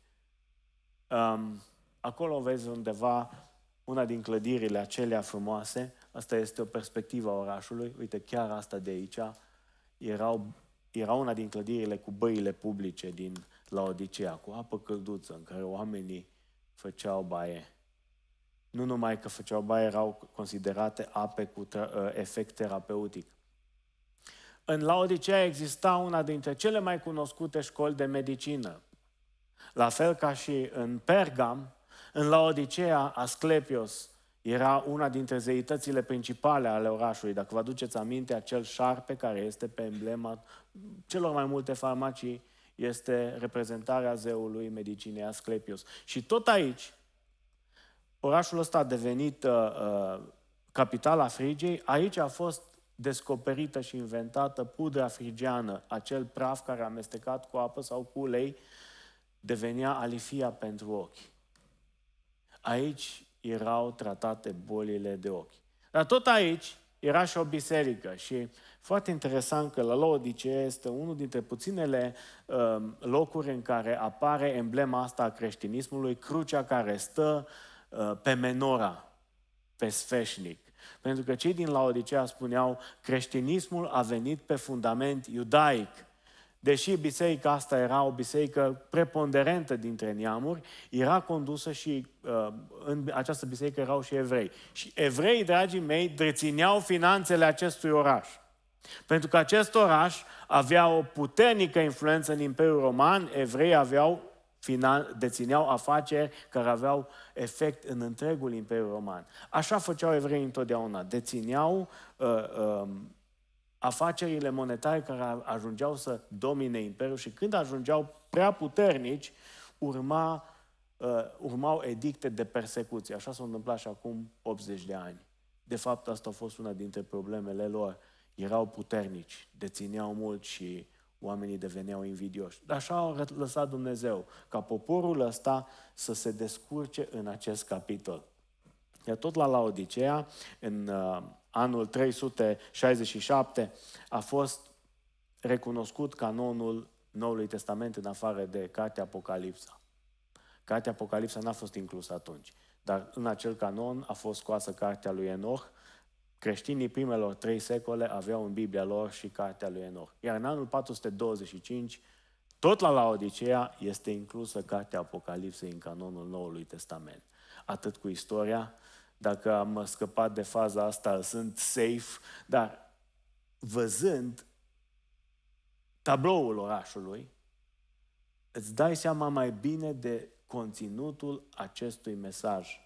Acolo vezi undeva una din clădirile acelea frumoase. Asta este o perspectivă a orașului. Uite, chiar asta de aici era una din clădirile cu băile publice din Laodicea, cu apă călduță, în care oamenii făceau baie. Nu numai că făceau baie, erau considerate ape cu efect terapeutic. În Laodicea exista una dintre cele mai cunoscute școli de medicină. La fel ca și în Pergam, în Laodicea, Asclepios era una dintre zeitățile principale ale orașului. Dacă vă aduceți aminte, acel șarpe care este pe emblema celor mai multe farmacii este reprezentarea zeului medicinei Asclepios. Și tot aici, orașul ăsta a devenit capitala Frigiei, aici a fost descoperită și inventată pudra frigiană, acel praf care amestecat cu apă sau cu ulei devenea alifia pentru ochi. Aici erau tratate bolile de ochi. Dar tot aici era și o biserică și foarte interesant că la Laodicea este unul dintre puținele locuri în care apare emblema asta a creștinismului, crucea care stă pe menora, pe sfeșnic. Pentru că cei din Laodicea spuneau, creștinismul a venit pe fundament iudaic. Deși biserica asta era o biserică preponderentă dintre neamuri, era condusă și în această biserică erau și evrei. Și evreii, dragii mei, dețineau finanțele acestui oraș. Pentru că acest oraș avea o puternică influență în Imperiul Roman, evreii dețineau afaceri care aveau efect în întregul Imperiu Roman. Așa făceau evreii întotdeauna. Dețineau afacerile monetare care ajungeau să domine Imperiul și când ajungeau prea puternici, urmau edicte de persecuție. Așa s-a întâmplat și acum 80 de ani. De fapt, asta a fost una dintre problemele lor. Erau puternici, dețineau mult și oamenii deveneau invidioși. Dar așa a lăsat Dumnezeu, ca poporul ăsta să se descurce în acest capitol. Iar tot la Laodicea, în anul 367, a fost recunoscut canonul Noului Testament în afară de Cartea Apocalipsa. Cartea Apocalipsa n-a fost inclusă atunci, dar în acel canon a fost scoasă Cartea lui Enoch. Creștinii primelor 3 secole aveau în Biblia lor și Cartea lui Enoch. Iar în anul 425, tot la Laodicea, este inclusă Cartea Apocalipsei în canonul Noului Testament. Atât cu istoria. Dacă am scăpat de faza asta, sunt safe, dar văzând tabloul orașului, îți dai seama mai bine de conținutul acestui mesaj.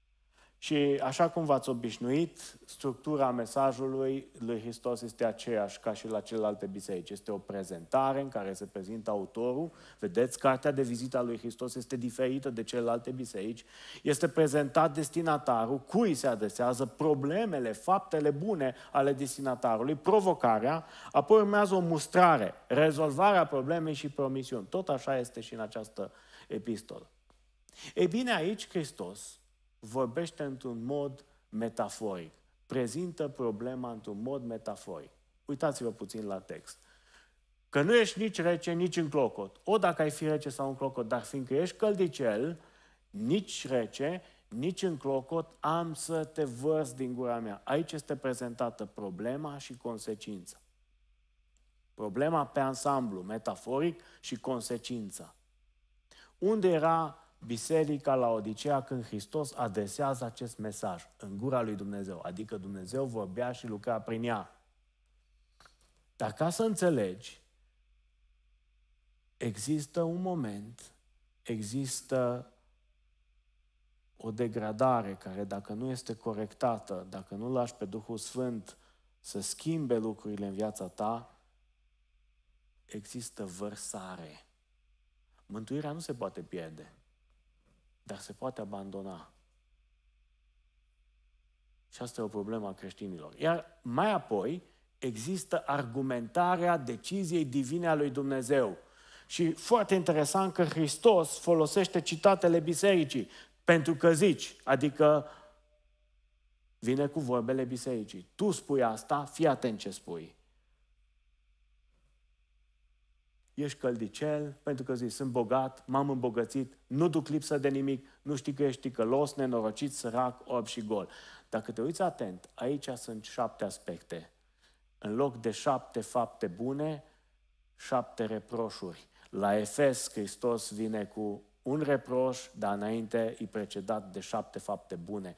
Și așa cum v-ați obișnuit, structura mesajului lui Hristos este aceeași ca și la celelalte biserici. Este o prezentare în care se prezintă autorul. Vedeți, cartea de vizită a lui Hristos este diferită de celelalte biserici. Este prezentat destinatarul, cui se adresează, problemele, faptele bune ale destinatarului, provocarea, apoi urmează o mustrare, rezolvarea problemei și promisiuni. Tot așa este și în această epistolă. Ei bine, aici Hristos vorbește într-un mod metaforic. Prezintă problema într-un mod metaforic. Uitați-vă puțin la text. Că nu ești nici rece, nici înclocot. O, dacă ai fi rece sau înclocot, dar fiindcă ești căldicel, nici rece, nici înclocot, am să te vărs din gura mea. Aici este prezentată problema și consecința. Problema pe ansamblu, metaforic, și consecința. Unde era biserica Laodicea când Hristos adresează acest mesaj? În gura lui Dumnezeu, adică Dumnezeu vorbea și lucra prin ea. Dar ca să înțelegi, există un moment, există o degradare care, dacă nu este corectată, dacă nu lași pe Duhul Sfânt să schimbe lucrurile în viața ta, există vărsare. Mântuirea nu se poate pierde, dar se poate abandona. Și asta e o problemă a creștinilor. Iar mai apoi există argumentarea deciziei divine a lui Dumnezeu. Și foarte interesant că Hristos folosește citatele bisericii, pentru că zici, adică vine cu vorbele bisericii. Tu spui asta, fii atent ce spui. Ești căldicel, pentru că zici, sunt bogat, m-am îmbogățit, nu duc lipsă de nimic, nu știi că ești ticălos, nenorocit, sărac, orb și gol. Dacă te uiți atent, aici sunt 7 aspecte. În loc de 7 fapte bune, 7 reproșuri. La Efes, Hristos vine cu un reproș, dar înainte e precedat de 7 fapte bune.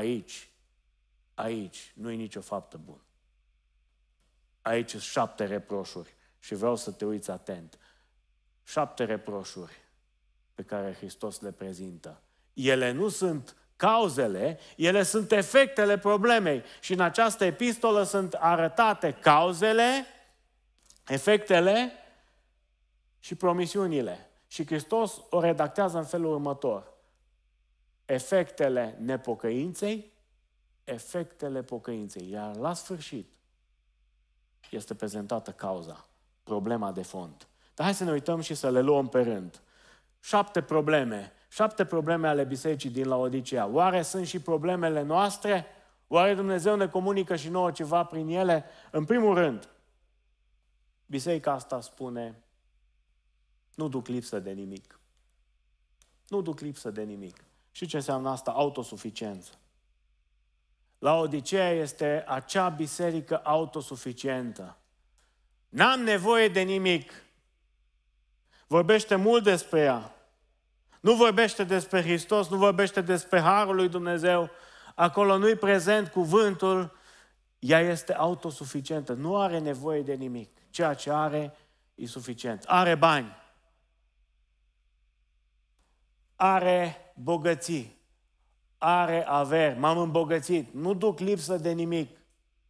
Aici nu e nicio faptă bună. Aici sunt 7 reproșuri și vreau să te uiți atent. 7 reproșuri pe care Hristos le prezintă. Ele nu sunt cauzele, ele sunt efectele problemei. Și în această epistolă sunt arătate cauzele, efectele și promisiunile. Și Hristos o redactează în felul următor. Efectele nepocăinței, efectele pocăinței. Iar la sfârșit este prezentată cauza, problema de fond. Dar hai să ne uităm și să le luăm pe rând. 7 probleme ale bisericii din Laodicea. Oare sunt și problemele noastre? Oare Dumnezeu ne comunică și nouă ceva prin ele? În primul rând, biserica asta spune, nu duc lipsă de nimic. Nu duc lipsă de nimic. Și ce înseamnă asta? Autosuficiență. Laodicea este acea biserică autosuficientă. N-am nevoie de nimic. Vorbește mult despre ea. Nu vorbește despre Hristos, nu vorbește despre Harul lui Dumnezeu. Acolo nu-i prezent cuvântul. Ea este autosuficientă. Nu are nevoie de nimic. Ceea ce are e suficient. Are bani. Are bogății. Are averi. M-am îmbogățit. Nu duc lipsă de nimic.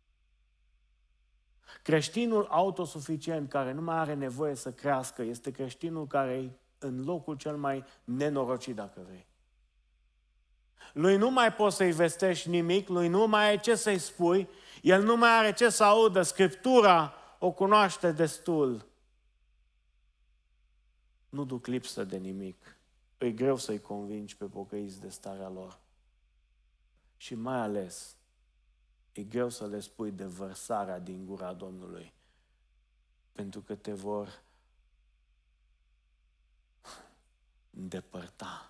Creștinul autosuficient, care nu mai are nevoie să crească, este creștinul care e în locul cel mai nenorocit, dacă vrei. Lui nu mai poți să-i vestești nimic, lui nu mai ai ce să-i spui, el nu mai are ce să audă, Scriptura o cunoaște destul. Nu duc lipsă de nimic. E greu să-i convingi pe pocăiți de starea lor. Și mai ales, e greu să le spui de vărsarea din gura Domnului, pentru că te vor îndepărta.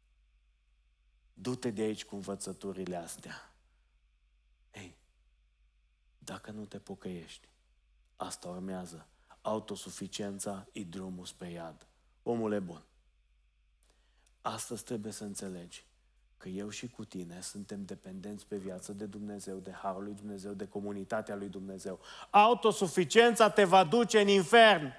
Du-te de aici cu învățăturile astea. Ei, dacă nu te pocăiești, asta urmează. Autosuficiența e drumul spre iad. Omule bun, astăzi trebuie să înțelegi că eu și cu tine suntem dependenți pe viață de Dumnezeu, de Harul lui Dumnezeu, de comunitatea lui Dumnezeu. Autosuficiența te va duce în infern.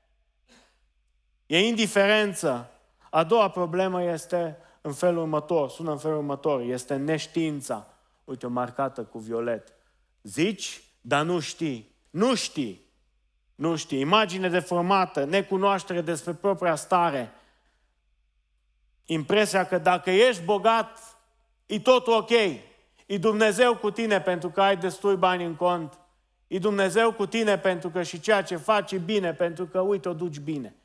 E indiferență. A doua problemă este în felul următor, sună în felul următor, este neștiința. Uite, o marcată cu violet. Zici, dar nu știi. Nu știi. Nu știi. Imagine deformată, necunoaștere despre propria stare. Impresia că dacă ești bogat, e totul ok. E Dumnezeu cu tine pentru că ai destui bani în cont. E Dumnezeu cu tine pentru că și ceea ce faci e bine, pentru că, uite, o duci bine.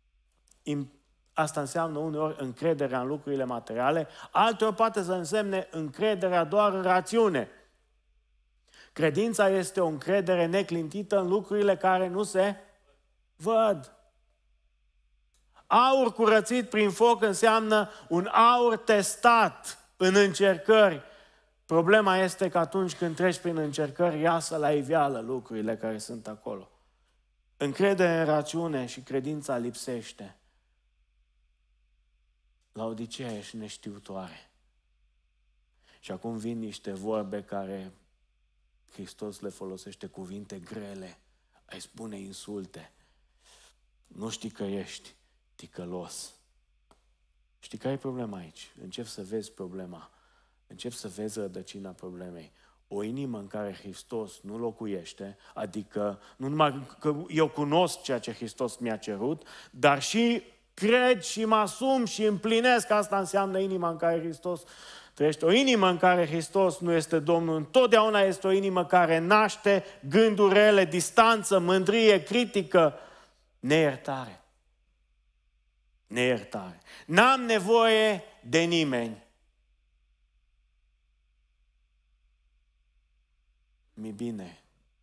Asta înseamnă uneori încrederea în lucrurile materiale, alteori poate să însemne încrederea doar în rațiune. Credința este o încredere neclintită în lucrurile care nu se văd. Aur curățit prin foc înseamnă un aur testat în încercări. Problema este că atunci când treci prin încercări, iasă la iveală lucrurile care sunt acolo. Încredere în rațiune și credința lipsește. Laodicea ești neștiutoare. Și acum vin niște vorbe care Hristos le folosește, cuvinte grele, ai spune insulte. Nu știi că ești ticălos. Știi care e problema aici? Începi să vezi problema. Începi să vezi rădăcina problemei. O inimă în care Hristos nu locuiește, adică nu numai că eu cunosc ceea ce Hristos mi-a cerut, dar și cred și mă asum și împlinesc, asta înseamnă inima în care Hristos trăiește. O inimă în care Hristos nu este Domnul, întotdeauna este o inimă care naște gânduri rele, distanță, mândrie, critică, neiertare. Neiertare. N-am nevoie de nimeni. Mi bine.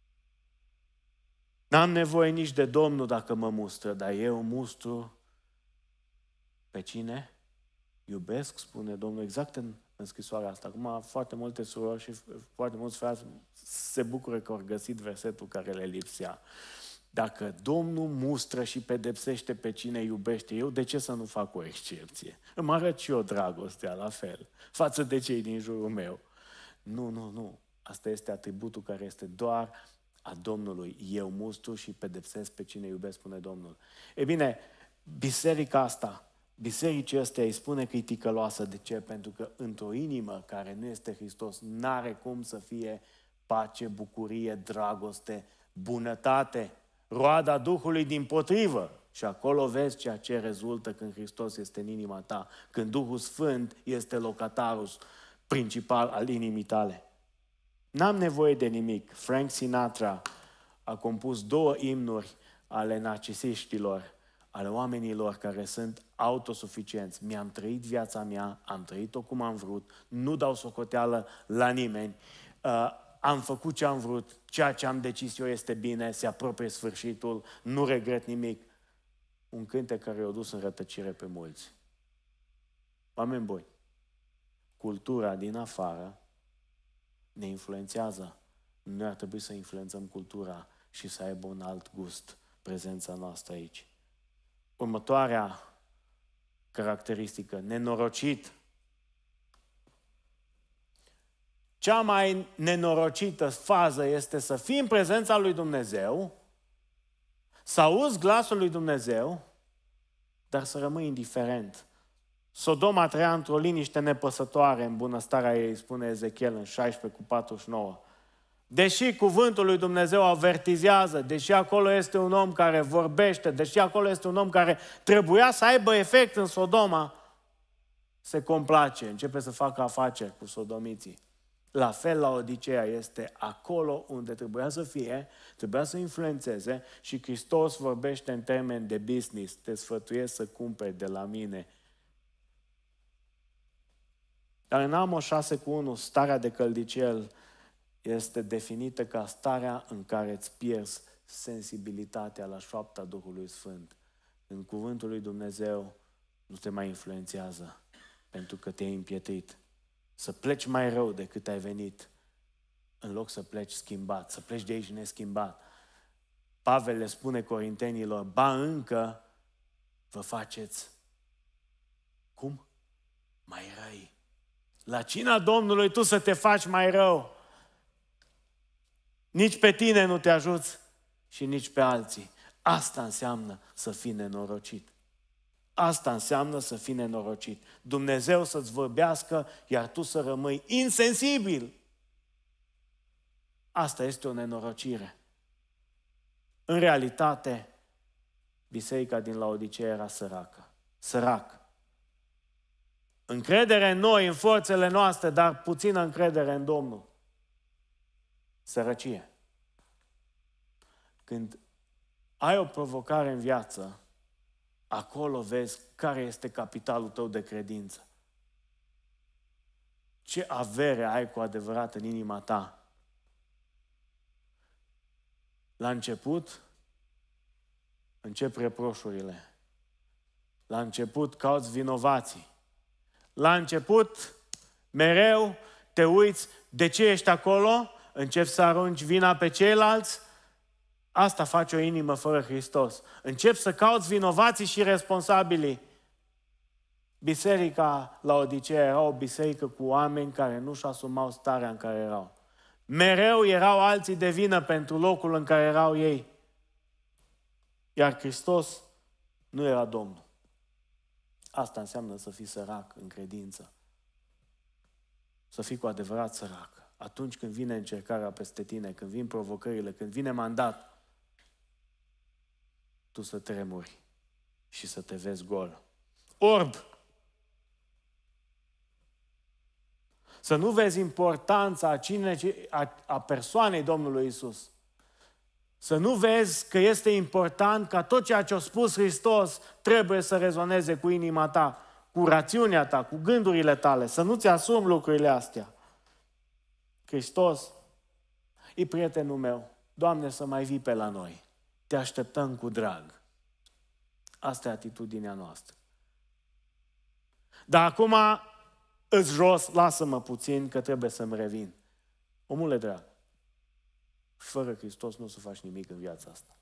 N-am nevoie nici de Domnul dacă mă mustră, dar eu mustru pe cine? Iubesc, spune Domnul, exact în scrisoarea asta. Acum foarte multe surori și foarte mulți frați se bucură că au găsit versetul care le lipsea. Dacă Domnul mustră și pedepsește pe cine iubește, eu de ce să nu fac o excepție? Îmi arăt și eu dragostea la fel, față de cei din jurul meu. Nu. Asta este atributul care este doar a Domnului. Eu mustru și pedepsesc pe cine iubesc, spune Domnul. E bine, biserica asta, bisericii astea îi spune că e ticăloasă. De ce? Pentru că într-o inimă care nu este Hristos, n-are cum să fie pace, bucurie, dragoste, bunătate, roada Duhului dimpotrivă. Și acolo vezi ceea ce rezultă când Hristos este în inima ta, când Duhul Sfânt este locatarul principal al inimii tale. N-am nevoie de nimic. Frank Sinatra a compus 2 imnuri ale narcisiștilor, ale oamenilor care sunt autosuficienți. Mi-am trăit viața mea, am trăit-o cum am vrut, nu dau socoteală la nimeni, am făcut ce am vrut, ceea ce am decis eu este bine, se apropie sfârșitul, nu regret nimic. Un cântec care i-a dus în rătăcire pe mulți. Oameni buni, cultura din afară ne influențează. Noi ar trebui să influențăm cultura și să aibă un alt gust prezența noastră aici. Următoarea caracteristică, nenorocit. Cea mai nenorocită fază este să fii în prezența lui Dumnezeu, să auzi glasul lui Dumnezeu, dar să rămâi indiferent. Sodoma trăia într-o liniște nepăsătoare în bunăstarea ei, spune Ezechiel în 16:49. Deși cuvântul lui Dumnezeu avertizează, deși acolo este un om care vorbește, deși acolo este un om care trebuia să aibă efect în Sodoma, se complace, începe să facă afaceri cu sodomiții. La fel la Odiseea este acolo unde trebuia să fie, trebuia să influențeze și Hristos vorbește în termeni de business. Te sfătuiesc să cumperi de la mine. Dar în Amos 6:1, starea de căldicel este definită ca starea în care îți pierzi sensibilitatea la șoapta Duhului Sfânt. În cuvântul lui Dumnezeu nu te mai influențează pentru că te-ai împietrit. Să pleci mai rău decât ai venit, în loc să pleci schimbat, să pleci de aici neschimbat. Pavel le spune corintenilor, ba încă vă faceți, cum? Mai răi. La cina Domnului tu să te faci mai rău. Nici pe tine nu te ajuți și nici pe alții. Asta înseamnă să fii nenorocit. Asta înseamnă să fii nenorocit. Dumnezeu să-ți vorbească, iar tu să rămâi insensibil. Asta este o nenorocire. În realitate, biserica din Laodicea era săracă. Sărac. Încredere în noi, în forțele noastre, dar puțină încredere în Domnul. Sărăcie. Când ai o provocare în viață, acolo vezi care este capitalul tău de credință. Ce avere ai cu adevărat în inima ta. La început, încep reproșurile. La început cauți vinovații. La început, mereu te uiți de ce ești acolo, începi să arunci vina pe ceilalți. Asta face o inimă fără Hristos. Începi să cauți vinovații și responsabilii. Biserica Laodicea era o biserică cu oameni care nu-și asumau starea în care erau. Mereu erau alții de vină pentru locul în care erau ei. Iar Hristos nu era Domnul. Asta înseamnă să fii sărac în credință. Să fii cu adevărat sărac. atunci când vine încercarea peste tine, când vin provocările, când vine mandat, tu să tremuri și să te vezi gol. Orb! Să nu vezi importanța a persoanei Domnului Isus. Să nu vezi că este important ca tot ceea ce a spus Hristos trebuie să rezoneze cu inima ta, cu rațiunea ta, cu gândurile tale. Să nu-ți asumi lucrurile astea. Hristos e prietenul meu. Doamne, să mai vii pe la noi. Te așteptăm cu drag. Asta e atitudinea noastră. Dar acum îți jos, lasă-mă puțin că trebuie să-mi revin. Omule drag, fără Hristos nu o să faci nimic în viața asta.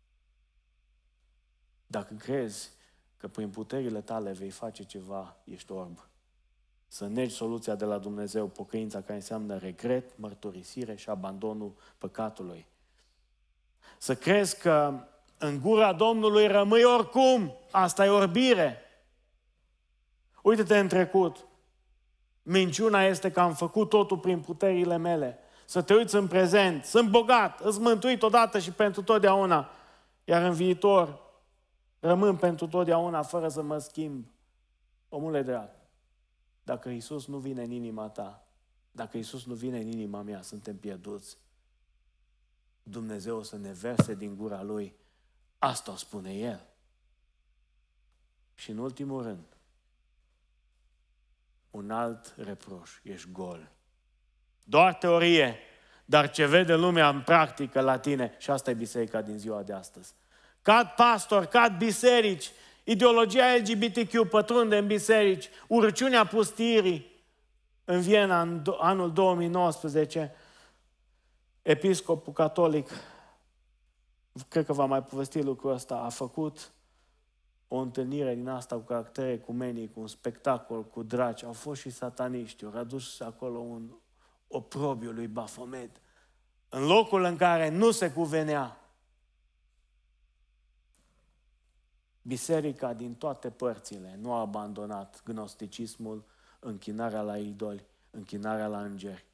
Dacă crezi că prin puterile tale vei face ceva, ești orb. Să negi soluția de la Dumnezeu, pocăința care înseamnă regret, mărturisire și abandonul păcatului. Să crezi că în gura Domnului rămâi oricum, asta e orbire. Uite-te în trecut. Minciuna este că am făcut totul prin puterile mele. Să te uiți în prezent, sunt bogat, îți mântuit odată și pentru totdeauna. Iar în viitor rămân pentru totdeauna fără să mă schimb. Omule drag, dacă Iisus nu vine în inima ta, dacă Iisus nu vine în inima mea, suntem pierduți. Dumnezeu o să ne verse din gura Lui. Asta o spune El. Și în ultimul rând, un alt reproș, ești gol. Doar teorie, dar ce vede lumea în practică la tine, și asta e biserica din ziua de astăzi. Cad pastori, cad biserici, ideologia LGBTQ pătrunde în biserici, urăciunea pustirii. În Viena, în anul 2019, episcopul catolic, cred că v-am mai povestit lucrul ăsta, a făcut o întâlnire din asta cu caractere ecumenic, cu un spectacol, cu draci. Au fost și sataniști, au adus acolo un oprobiu lui Baphomet, în locul în care nu se cuvenea. Biserica din toate părțile nu a abandonat gnosticismul, închinarea la idoli, închinarea la îngeri.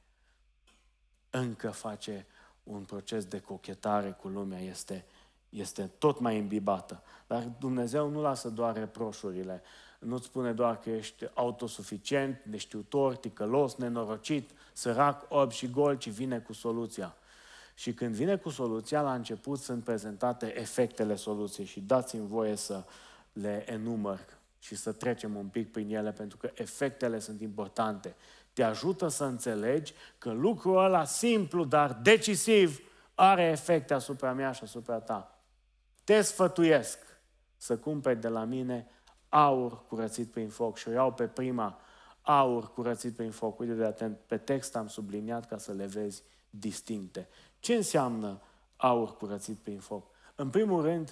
Încă face un proces de cochetare cu lumea, este tot mai imbibată. Dar Dumnezeu nu lasă doar reproșurile. Nu-ți spune doar că ești autosuficient, neștiutor, ticălos, nenorocit, sărac, orb și gol, ci vine cu soluția. Și când vine cu soluția, la început sunt prezentate efectele soluției și dați-mi voie să le enumăr și să trecem un pic prin ele, pentru că efectele sunt importante. Te ajută să înțelegi că lucrul ăla simplu, dar decisiv, are efecte asupra mea și asupra ta. Te sfătuiesc să cumperi de la mine aur curățit prin foc. Și o iau pe prima, aur curățit prin foc. Uite de atent, pe text am subliniat ca să le vezi distincte. Ce înseamnă aur curățit prin foc? În primul rând,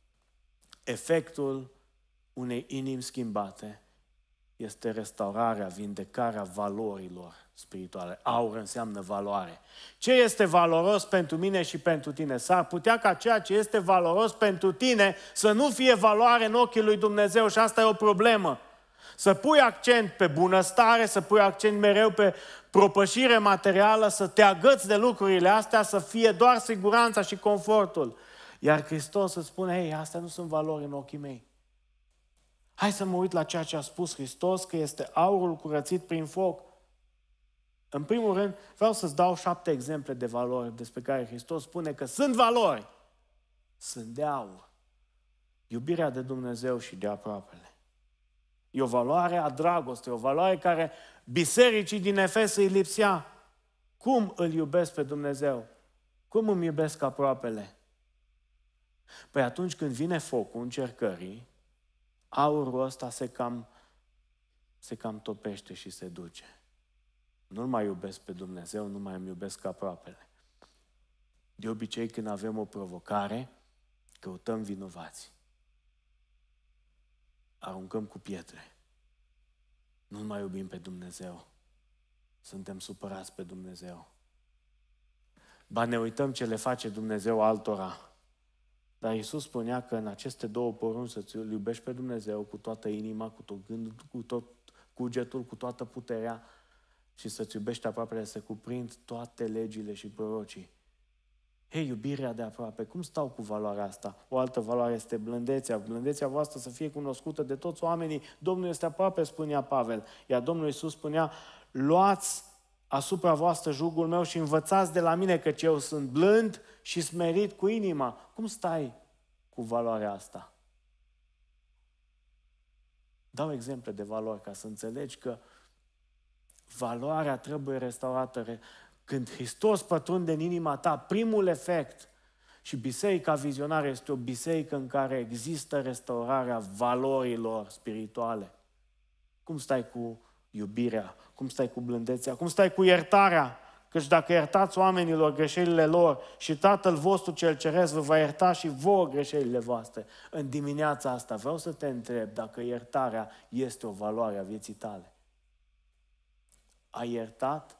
efectul unei inimi schimbate este restaurarea, vindecarea valorilor spirituale. Aur înseamnă valoare. Ce este valoros pentru mine și pentru tine? S-ar putea ca ceea ce este valoros pentru tine să nu fie valoare în ochii lui Dumnezeu și asta e o problemă. Să pui accent pe bunăstare, să pui accent mereu pe propășire materială, să te agăți de lucrurile astea, să fie doar siguranța și confortul. Iar Hristos îți spune, hei, astea nu sunt valori în ochii mei. Hai să mă uit la ceea ce a spus Hristos, că este aurul curățit prin foc. În primul rând, vreau să-ți dau 7 exemple de valori despre care Hristos spune că sunt valori. Sunt de aur. Iubirea de Dumnezeu și de aproapele. E o valoare a dragostei, o valoare care bisericii din Efes îi lipsea. Cum îl iubesc pe Dumnezeu? Cum îmi iubesc aproapele? Păi atunci când vine focul încercării, aurul ăsta se cam topește și se duce. Nu-L mai iubesc pe Dumnezeu, nu mai îmi iubesc aproapele. De obicei, când avem o provocare, căutăm vinovați. Aruncăm cu pietre. Nu mai iubim pe Dumnezeu. Suntem supărați pe Dumnezeu. Ba ne uităm ce le face Dumnezeu altora. Dar Iisus spunea că în aceste 2 porunci să-ți iubești pe Dumnezeu cu toată inima, cu tot gândul, cu tot cugetul, cu toată puterea și să-ți iubești aproapele să cuprind toate legile și prorocii. Hei, iubirea de aproape, cum stau cu valoarea asta? O altă valoare este blândețea. Blândețea voastră să fie cunoscută de toți oamenii. Domnul este aproape, spunea Pavel. Iar Domnul Iisus spunea, luați asupra voastră jugul meu și învățați de la mine, căci eu sunt blând și smerit cu inima. Cum stai cu valoarea asta? Dau exemple de valori ca să înțelegi că valoarea trebuie restaurată. Când Hristos pătrunde în inima ta, primul efect, și biserica vizionară este o biserică în care există restaurarea valorilor spirituale. Cum stai cu iubirea? Cum stai cu blândețea? Cum stai cu iertarea? Căci dacă iertați oamenilor greșelile lor și Tatăl vostru cel ceresc vă va ierta și vouă greșelile voastre. În dimineața asta vreau să te întreb dacă iertarea este o valoare a vieții tale. Ai iertat?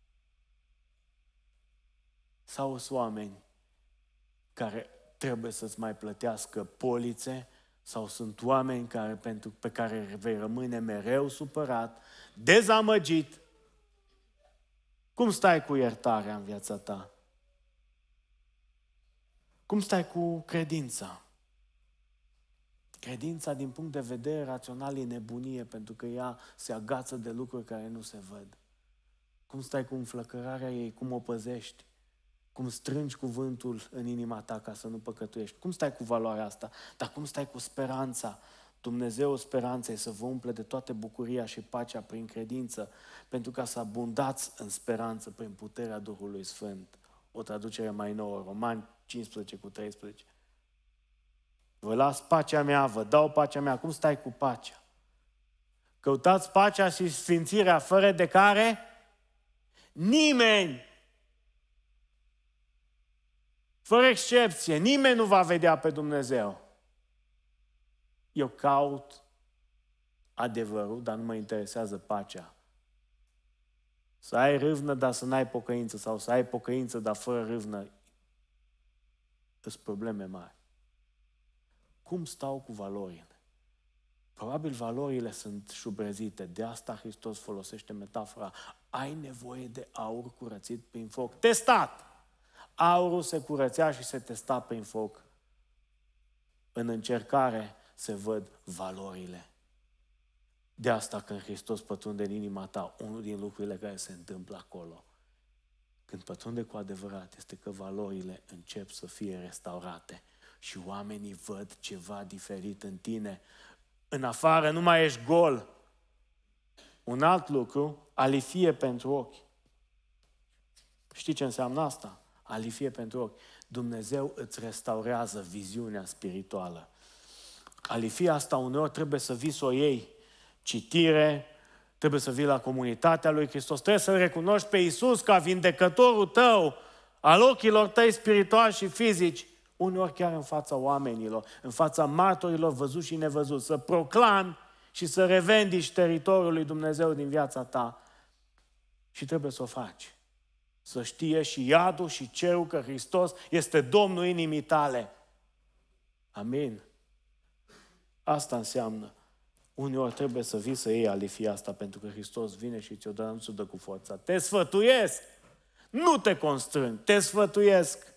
Sau sunt oameni care trebuie să-ți mai plătească polițe, sau sunt oameni pe care vei rămâne mereu supărat, dezamăgit? Cum stai cu iertarea în viața ta? Cum stai cu credința? Credința, din punct de vedere rațional, e nebunie, pentru că ea se agață de lucruri care nu se văd. Cum stai cu înflăcărarea ei? Cum o păzești? Cum strângi cuvântul în inima ta ca să nu păcătuiești? Cum stai cu valoarea asta? Dar cum stai cu speranța? Dumnezeu speranței să vă umple de toate bucuria și pacea prin credință, pentru ca să abundați în speranță prin puterea Duhului Sfânt. O traducere mai nouă, Romani 15:13. Vă las pacea mea, vă dau pacea mea. Cum stai cu pacea? Căutați pacea și sfințirea, fără de care nimeni, fără excepție, nimeni nu va vedea pe Dumnezeu. Eu caut adevărul, dar nu mă interesează pacea. Să ai râvnă, dar să n-ai pocăință, sau să ai pocăință, dar fără râvnă, sunt probleme mari. Cum stau cu valorile? Probabil valorile sunt șubrezite, de asta Hristos folosește metafora. Ai nevoie de aur curățit prin foc. Testat! Aurul se curățea și se testa prin foc. În încercare se văd valorile. De asta când Hristos pătrunde în inima ta, unul din lucrurile care se întâmplă acolo, când pătrunde cu adevărat, este că valorile încep să fie restaurate și oamenii văd ceva diferit în tine. În afară nu mai ești gol. Un alt lucru, alifie pentru ochi. Știi ce înseamnă asta? Alifie pentru ochi. Dumnezeu îți restaurează viziunea spirituală. Alifia asta uneori trebuie să vii să o iei. Citire, trebuie să vii la comunitatea lui Hristos, trebuie să-L recunoști pe Iisus ca vindecătorul tău, al ochilor tăi spirituali și fizici, uneori chiar în fața oamenilor, în fața martorilor văzuți și nevăzuți, să proclami și să revendici teritoriul lui Dumnezeu din viața ta. Și trebuie să o faci. Să știe și iadul și cerul că Hristos este Domnul inimii tale. Amin. Asta înseamnă. Uneori trebuie să vii să iei alifia asta, pentru că Hristos vine și ți-o dă, nu ți-o dă cu forța. Te sfătuiesc! Nu te constrâng, te sfătuiesc!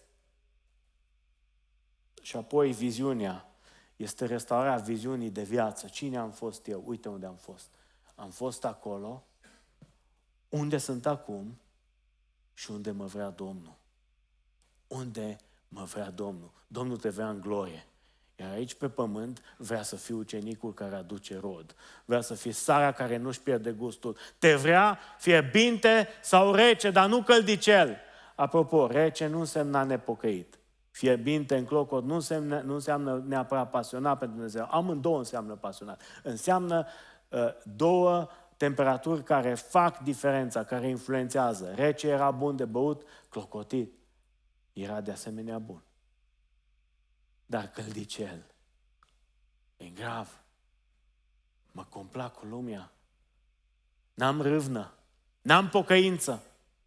Și apoi viziunea este restaurarea viziunii de viață. Cine am fost eu? Uite unde am fost. Am fost acolo, unde sunt acum și unde mă vrea Domnul. Unde mă vrea Domnul. Domnul te vrea în glorie. Iar aici pe pământ vrea să fii ucenicul care aduce rod. Vrea să fii sarea care nu-și pierde gustul. Te vrea fierbinte sau rece, dar nu căldicel. Apropo, rece nu însemna nepocăit. Fierbinte în clocot nu înseamnă neapărat pasionat pentru Dumnezeu. Amândouă înseamnă pasionat. Înseamnă două temperaturi care fac diferența, care influențează. Rece era bun de băut, clocotit era de asemenea bun. Dar căldicel e grav. Mă complac cu lumea. N-am râvnă. N-am pocăință.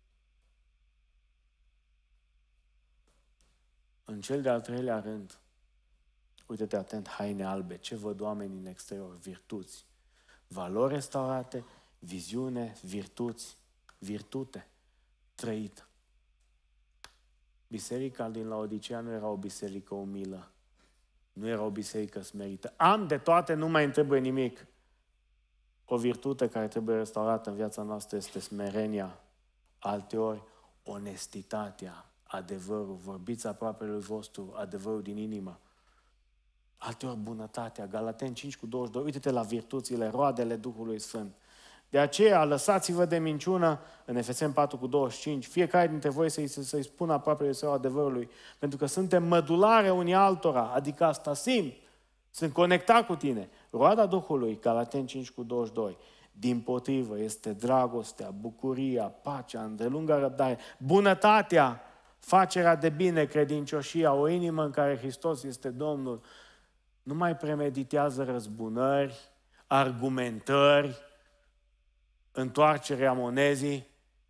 În cel de-al treilea rând, uite-te atent, haine albe. Ce văd oamenii în exterior? Virtuți. Valori restaurate, viziune, virtuți. virtute trăită. Biserica din Laodicea nu era o biserică umilă. Nu era o biserică smerită. Am de toate, nu mai îmi trebuie nimic. O virtute care trebuie restaurată în viața noastră este smerenia. Alteori, onestitatea, adevărul. Vorbiți aproapelui vostru, adevărul din inimă. Alteori, bunătatea. Galateni 5:22. Uite-te la virtuțile, roadele Duhului Sfânt. De aceea, lăsați-vă de minciună, în Efeseni 4:25, fiecare dintre voi să-i spună aproapele său adevărului, pentru că suntem mădulare unii altora, adică asta simt, sunt conectat cu tine. Roada Duhului, Galateni 5:22, dimpotrivă, este dragostea, bucuria, pacea, îndelunga răbdare, bunătatea, facerea de bine, credincioșia, o inimă în care Hristos este Domnul. Nu mai premeditează răzbunări, argumentări, întoarcerea monezii.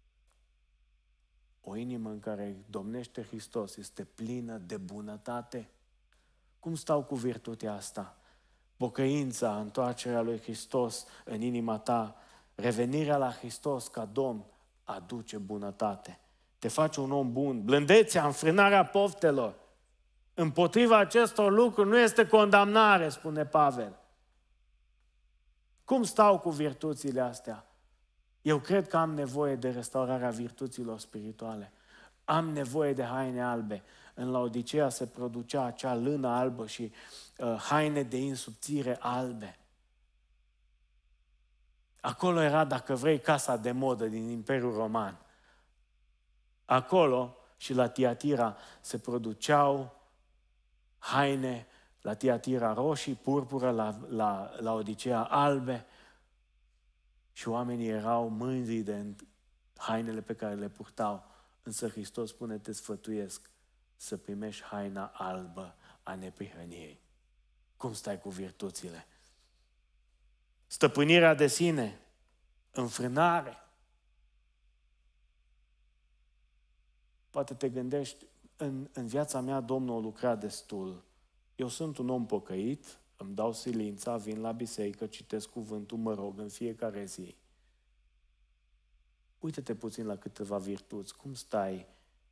O inimă în care domnește Hristos este plină de bunătate. Cum stau cu virtutea asta? Pocăința, întoarcerea lui Hristos în inima ta, revenirea la Hristos ca Domn aduce bunătate. Te face un om bun. Blândețea, înfrânarea poftelor. Împotriva acestor lucruri nu este condamnare, spune Pavel. Cum stau cu virtuțile astea? Eu cred că am nevoie de restaurarea virtuților spirituale. Am nevoie de haine albe. În Laodicea se producea acea lână albă și haine de insubțire albe. Acolo era, dacă vrei, casa de modă din Imperiul Roman. Acolo și la Tiatira se produceau haine, la Tiatira roșii, purpură, la Laodicea albe. Și oamenii erau mândri de hainele pe care le purtau. Însă Hristos spune, te sfătuiesc să primești haina albă a neprihăniei. Cum stai cu virtuțile? Stăpânirea de sine, înfrânare. Poate te gândești, în viața mea Domnul a lucrat destul. Eu sunt un om pocăit, îmi dau silința, vin la biserică, citesc cuvântul, mă rog în fiecare zi. Uită-te puțin la câteva virtuți. Cum stai?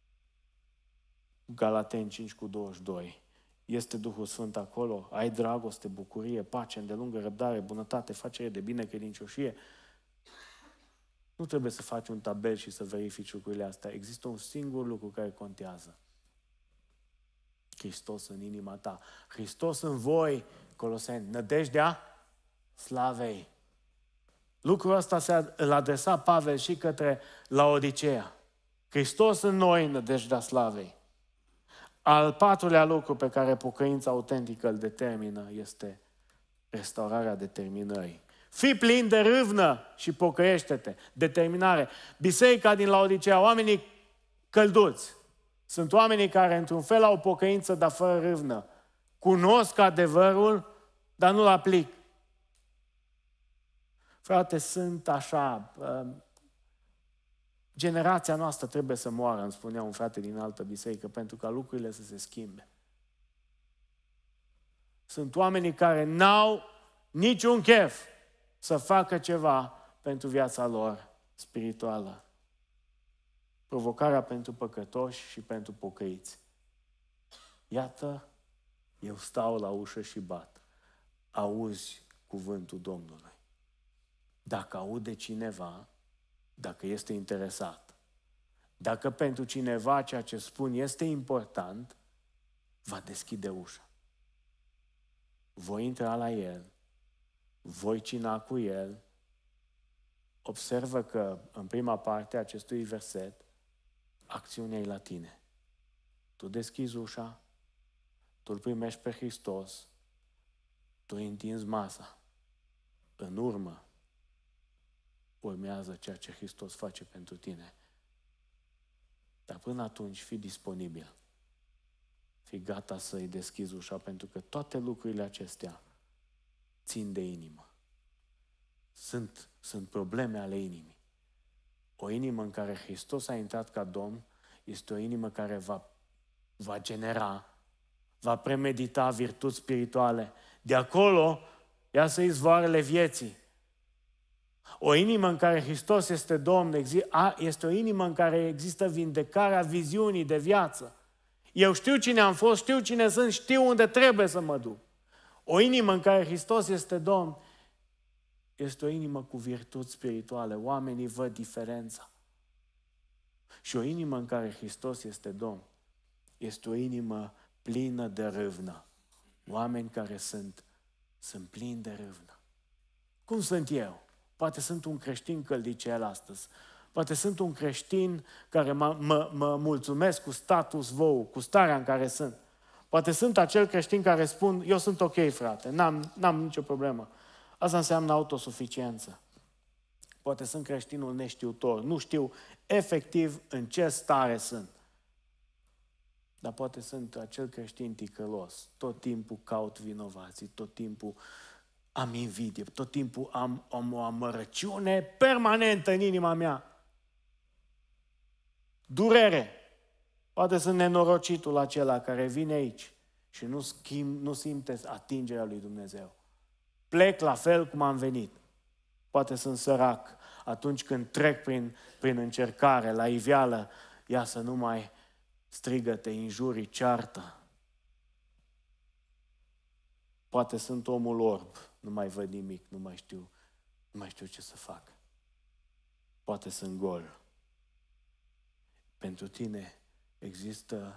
Galateni 5:22. Este Duhul Sfânt acolo? Ai dragoste, bucurie, pace, îndelungă răbdare, bunătate, facere de bine, credincioșie? Nu trebuie să faci un tabel și să verifici lucrurile astea. Există un singur lucru care contează. Hristos în inima ta. Hristos în voi, Coloseni, nădejdea slavei. Lucrul ăsta îl adresa Pavel și către Laodicea. Hristos în noi, nădejdea slavei. Al patrulea lucru pe care pocăința autentică îl determină este restaurarea determinării. Fii plin de râvnă și pocăiește-te. Determinare. Biserica din Laodicea, oamenii călduți. Sunt oamenii care într-un fel au pocăință, dar fără râvnă. Cunosc adevărul, dar nu-l aplic. Frate, sunt așa... Generația noastră trebuie să moară, îmi spunea un frate din altă biserică, pentru ca lucrurile să se schimbe. Sunt oamenii care n-au niciun chef să facă ceva pentru viața lor spirituală. Provocarea pentru păcătoși și pentru pocăiți. Iată, eu stau la ușă și bat. Auzi cuvântul Domnului. Dacă aude cineva, dacă este interesat, dacă pentru cineva ceea ce spun este important, va deschide ușa. Voi intra la el, voi cina cu el. Observă că în prima parte a acestui verset, acțiunea e la tine. Tu deschizi ușa, tu îl primești pe Hristos, tu îi întinzi masa. În urmă, urmează ceea ce Hristos face pentru tine. Dar până atunci, fii disponibil. Fii gata să-i deschizi ușa, pentru că toate lucrurile acestea țin de inimă. Sunt probleme ale inimii. O inimă în care Hristos a intrat ca Domn este o inimă care va genera, va premedita virtuți spirituale. De acolo, ia să izvoarele vieții. O inimă în care Hristos este Domn, este o inimă în care există vindecarea viziunii de viață. Eu știu cine am fost, știu cine sunt, știu unde trebuie să mă duc. O inimă în care Hristos este Domn este o inimă cu virtuți spirituale. Oamenii văd diferența. Și o inimă în care Hristos este Domn este o inimă plină de râvnă. Oameni care sunt plini de râvnă. Cum sunt eu? Poate sunt un creștin căldicel astăzi. Poate sunt un creștin care mă mulțumesc cu status quo, cu starea în care sunt. Poate sunt acel creștin care spun, eu sunt ok, frate, n-am nicio problemă. Asta înseamnă autosuficiență. Poate sunt creștinul neștiutor, nu știu efectiv în ce stare sunt. Dar poate sunt acel creștin ticălos, tot timpul caut vinovații, tot timpul am invidie, tot timpul am o amărăciune permanentă în inima mea. Durere. Poate sunt nenorocitul acela care vine aici și nu simte atingerea lui Dumnezeu. Plec la fel cum am venit. Poate sunt sărac. Atunci când trec prin încercare, la iveală, iasă numai strigăte, injurii, ceartă. Poate sunt omul orb, nu mai văd nimic, nu mai știu ce să fac. Poate sunt gol. Pentru tine există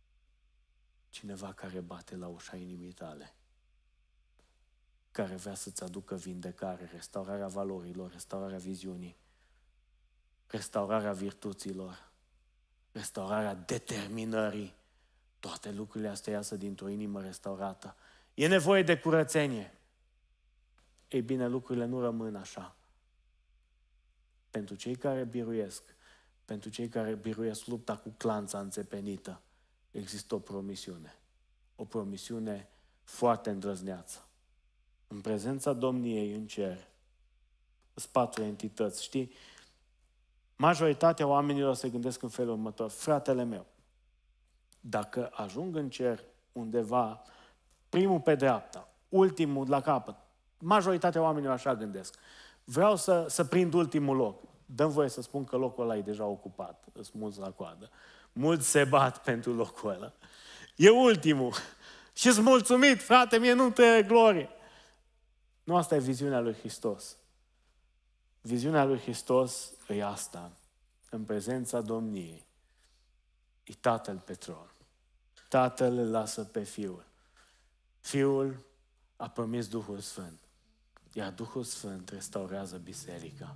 cineva care bate la ușa inimii tale, care vrea să-ți aducă vindecare, restaurarea valorilor, restaurarea viziunii, restaurarea virtuților, restaurarea determinării. Toate lucrurile astea iasă dintr-o inimă restaurată. E nevoie de curățenie. Ei bine, lucrurile nu rămân așa. Pentru cei care biruiesc lupta cu clanța înțepenită, există o promisiune. O promisiune foarte îndrăzneață. În prezența Domniei în cer, sunt 4 entități, știi? Majoritatea oamenilor se gândesc în felul următor. Fratele meu, dacă ajung în cer undeva, primul pe dreapta, ultimul la capăt, majoritatea oamenilor așa gândesc. Vreau să prind ultimul loc. Dă-mi voie să spun că locul ăla e deja ocupat. Îți mulți la coadă. Mulți se bat pentru locul ăla. E ultimul. Și îți mulțumit, frate, mie nu te glorie. Nu, asta e viziunea lui Hristos. Viziunea lui Hristos e asta. În prezența Domniei. E Tatăl pe tron. Tatăl îl lasă pe Fiul. Fiul a promis Duhul Sfânt. Iar Duhul Sfânt restaurează biserica.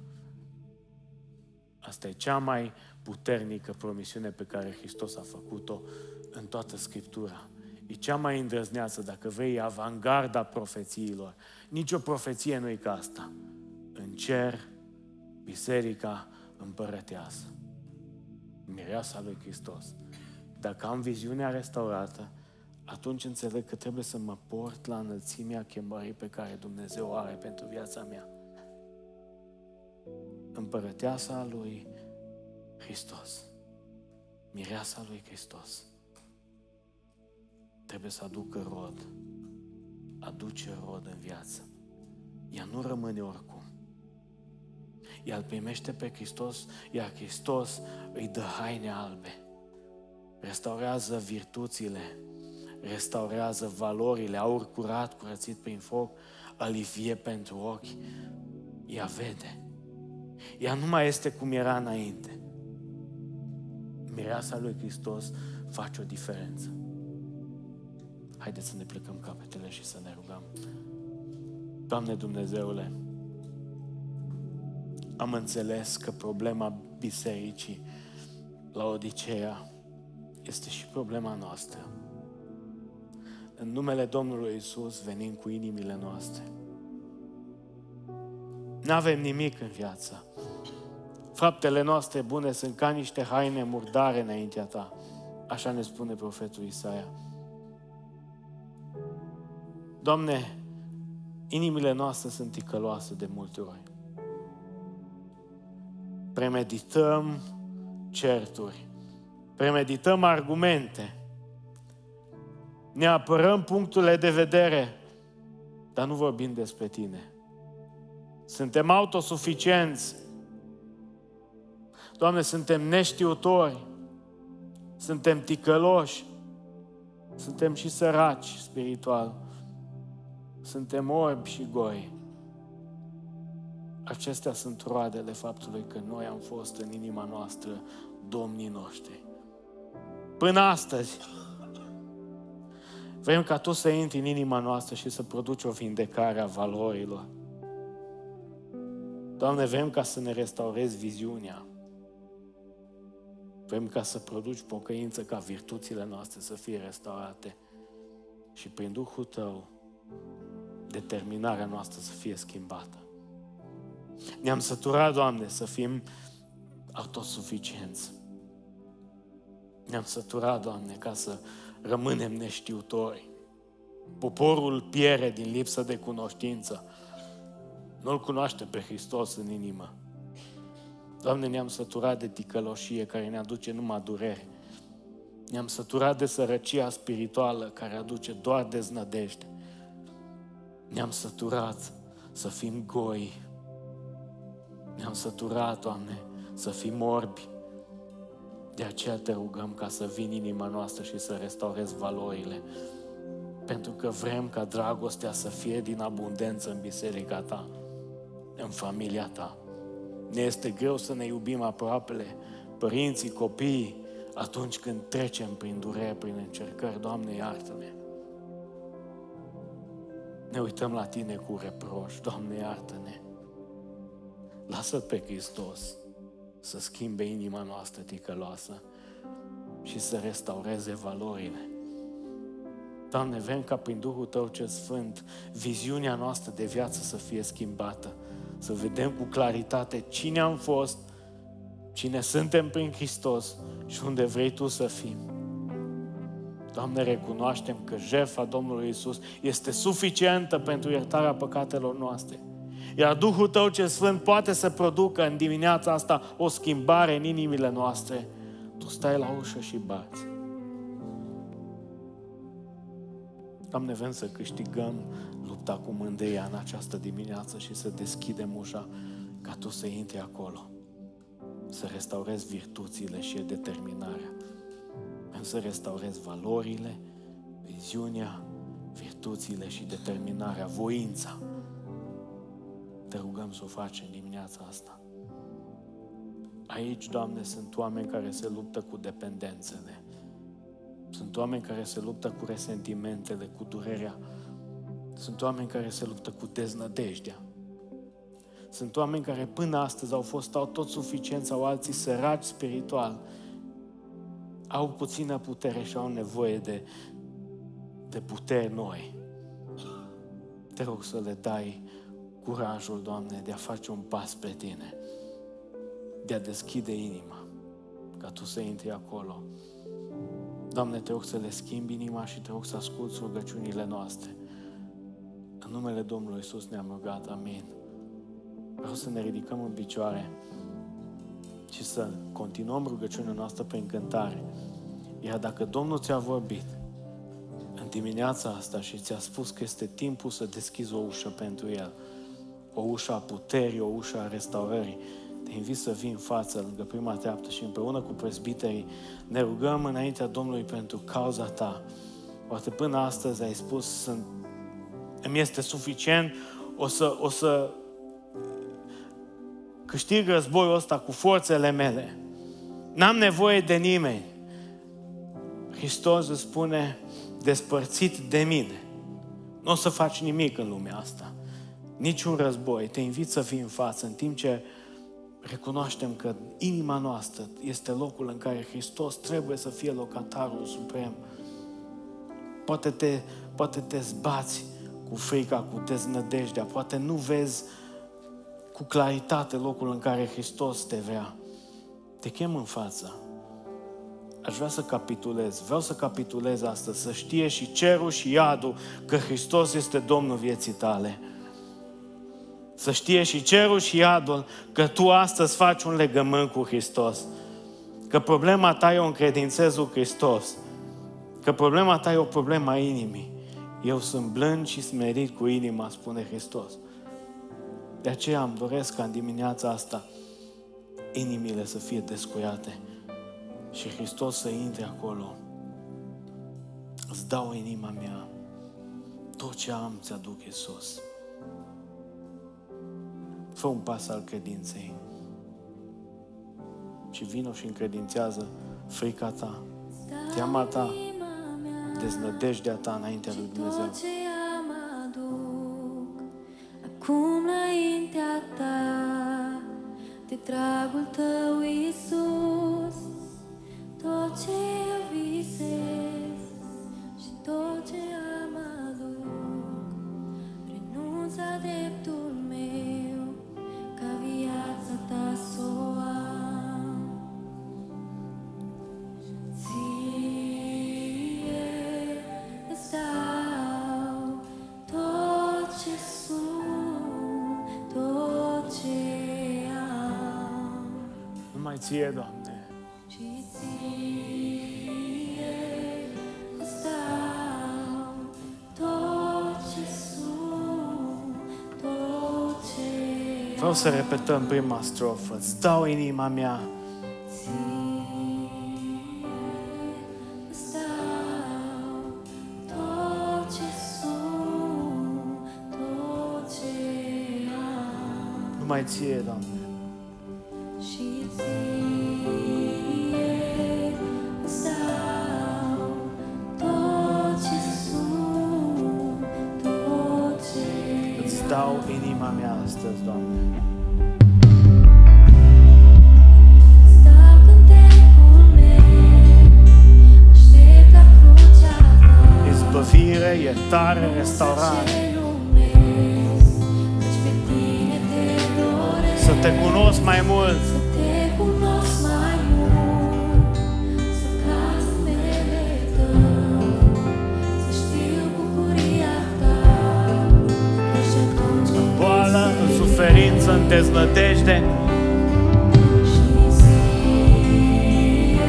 Asta e cea mai puternică promisiune pe care Hristos a făcut-o în toată Scriptura. E cea mai îndrăzneață, dacă vrei, avangarda profețiilor. Nici o profeție nu e ca asta. În cer, biserica împărăteasă. Mireasa lui Hristos. Dacă am viziunea restaurată, atunci înțeleg că trebuie să mă port la înălțimea chemării pe care Dumnezeu o are pentru viața mea. Împărăteasa lui Hristos. Mireasa lui Hristos. Trebuie să aducă rod. Aduce rod în viață. Ea nu rămâne oricum. Ea îl primește pe Hristos, iar Hristos îi dă haine albe. Restaurează virtuțile, restaurează valorile, aur curat, curățit prin foc, alivie pentru ochi. Ea vede. Ea nu mai este cum era înainte. Mireasa lui Hristos face o diferență. Haideți să ne plecăm capetele și să ne rugăm. Doamne Dumnezeule, am înțeles că problema bisericii la Odiseea este și problema noastră. În numele Domnului Iisus venim cu inimile noastre. N-avem nimic în viață. Faptele noastre bune sunt ca niște haine murdare înaintea Ta. Așa ne spune profetul Isaia. Doamne, inimile noastre sunt ticăloase de multe ori. Premedităm certuri, premedităm argumente, ne apărăm punctele de vedere, dar nu vorbim despre Tine. Suntem autosuficienți. Doamne, suntem neștiutori. Suntem ticăloși. Suntem și săraci spiritual. Suntem orbi și goi. Acestea sunt roadele faptului că noi am fost în inima noastră domnii noștri. Până astăzi, vrem ca Tu să intri în inima noastră și să produci o vindecare a valorilor. Doamne, vrem ca să ne restaurezi viziunea. Vrem ca să produci pocăință, ca virtuțile noastre să fie restaurate. Și prin Duhul Tău, determinarea noastră să fie schimbată. Ne-am săturat, Doamne, să fim autosuficienți. Ne-am săturat, Doamne, ca să rămânem neștiutori. Poporul piere din lipsă de cunoștință. Nu-L cunoaște pe Hristos în inimă. Doamne, ne-am săturat de ticăloșie care ne aduce numai durere. Ne-am săturat de sărăcia spirituală care aduce doar deznădejde. Ne-am săturat să fim goi. Ne-am săturat, Doamne, să fim orbi. De aceea Te rugăm ca să vii în inima noastră și să restaurezi valorile. Pentru că vrem ca dragostea să fie din abundență în biserica Ta, în familia Ta. Ne este greu să ne iubim aproapele, părinții, copiii, atunci când trecem prin durere, prin încercări. Doamne, iartă-ne! Ne uităm la Tine cu reproș. Doamne, iartă-ne! Lasă pe Hristos să schimbe inima noastră ticăloasă și să restaureze valorile. Doamne, vrem ca prin Duhul Tău cel Sfânt viziunea noastră de viață să fie schimbată, să vedem cu claritate cine am fost, cine suntem prin Hristos și unde vrei Tu să fim. Doamne, recunoaștem că jertfa Domnului Iisus este suficientă pentru iertarea păcatelor noastre. Iar Duhul Tău cel Sfânt poate să producă în dimineața asta o schimbare în inimile noastre. Tu stai la ușă și bați. Doamne, vrem să câștigăm lupta cu mândria în această dimineață și să deschidem ușa ca Tu să intri acolo. Să restaurezi virtuțile și determinarea. Vrem să restaurezi valorile, viziunea, virtuțile și determinarea, voința. Te rugăm să o faci în dimineața asta. Aici, Doamne, sunt oameni care se luptă cu dependențele. Sunt oameni care se luptă cu resentimentele, cu durerea. Sunt oameni care se luptă cu deznădejdea. Sunt oameni care până astăzi au fost tot suficienți, sau alții săraci spiritual. Au puțină putere și au nevoie de puteri noi. Te rog să le dai curajul, Doamne, de a face un pas spre Tine, de a deschide inima, ca Tu să intri acolo. Doamne, Te rog să le schimbi inima și Te rog să asculți rugăciunile noastre. În numele Domnului Iisus ne-am rugat, amin. Vreau să ne ridicăm în picioare și să continuăm rugăciunea noastră prin cântare. Iar dacă Domnul ți-a vorbit în dimineața asta și ți-a spus că este timpul să deschizi o ușă pentru El, o ușă a puterii, o ușă a restaurării, te invit să vii în față, lângă prima treaptă și împreună cu presbiterii ne rugăm înaintea Domnului pentru cauza ta. Poate până astăzi ai spus, îmi este suficient, o să câștig războiul ăsta cu forțele mele. N-am nevoie de nimeni. Hristos îți spune, despărțit de mine, nu o să faci nimic în lumea asta. Niciun război. Te invit să fii în față în timp ce recunoaștem că inima noastră este locul în care Hristos trebuie să fie locatarul suprem. Poate te zbați cu frica, cu deznădejdea, poate nu vezi cu claritate locul în care Hristos te vrea. Te chem în față. Aș vrea să capitulez. Vreau să capitulez astăzi, să știe și cerul și iadul că Hristos este Domnul vieții tale. Să știe și cerul și iadul că tu astăzi faci un legământ cu Hristos. Că problema ta e o încredințez lui Hristos. Că problema ta e o problemă a inimii. Eu sunt blând și smerit cu inima, spune Hristos. De aceea îmi doresc ca în dimineața asta inimile să fie descuiate și Hristos să intre acolo. Îți dau inima mea, tot ce am ți-aduc, Iisus. Fă un pas al credinței și vino și încredințează frica ta, teama ta, deznădejdea ta înaintea lui Dumnezeu. Tot ce am aduc acum înaintea ta, de dragul tău, Iisus, tot ce eu visez și tot ce am aduc, renunț la dreptul meu ca viața ta s-o am. Ție îți dau tot ce sunt, tot ce am. Numai ție, Doamne. Și ție îți dau tot ce sunt, tot ce Vreau să repetăm prima strofă. Îți dau inima mea. îți dau tot ce sunt, tot ce am. Numai ție, Doamne. Și ție îți dau tot ce sunt, tot ce Îți dau inima mea astăzi, Doamne. îți dau cântecul meu, aștept la crucea ta. Izbăvire, iertare, restaurare. Ce numesc, căci pe tine te doresc. Să te cunosc mai mult. Să te cunosc mai mult, să cad în numele tău, să știu bucuria ta. Căci atunci când Boală, în suferință, în deznădejde. și ție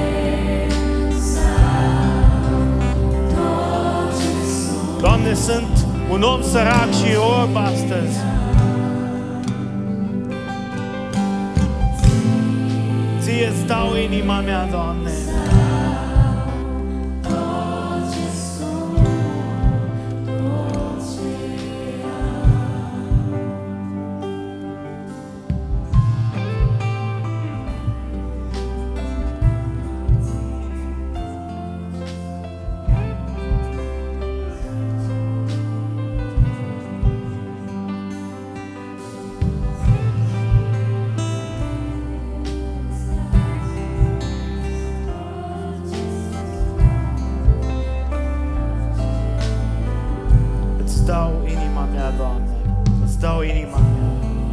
sau tot ce sunt, Doamne, sunt un om sărac și orb astăzi. Ție îți dau inima mea, Doamne. tot ce sunt, tot ce am. Îți dau inima mea, Doamne. Îți dau inima mea.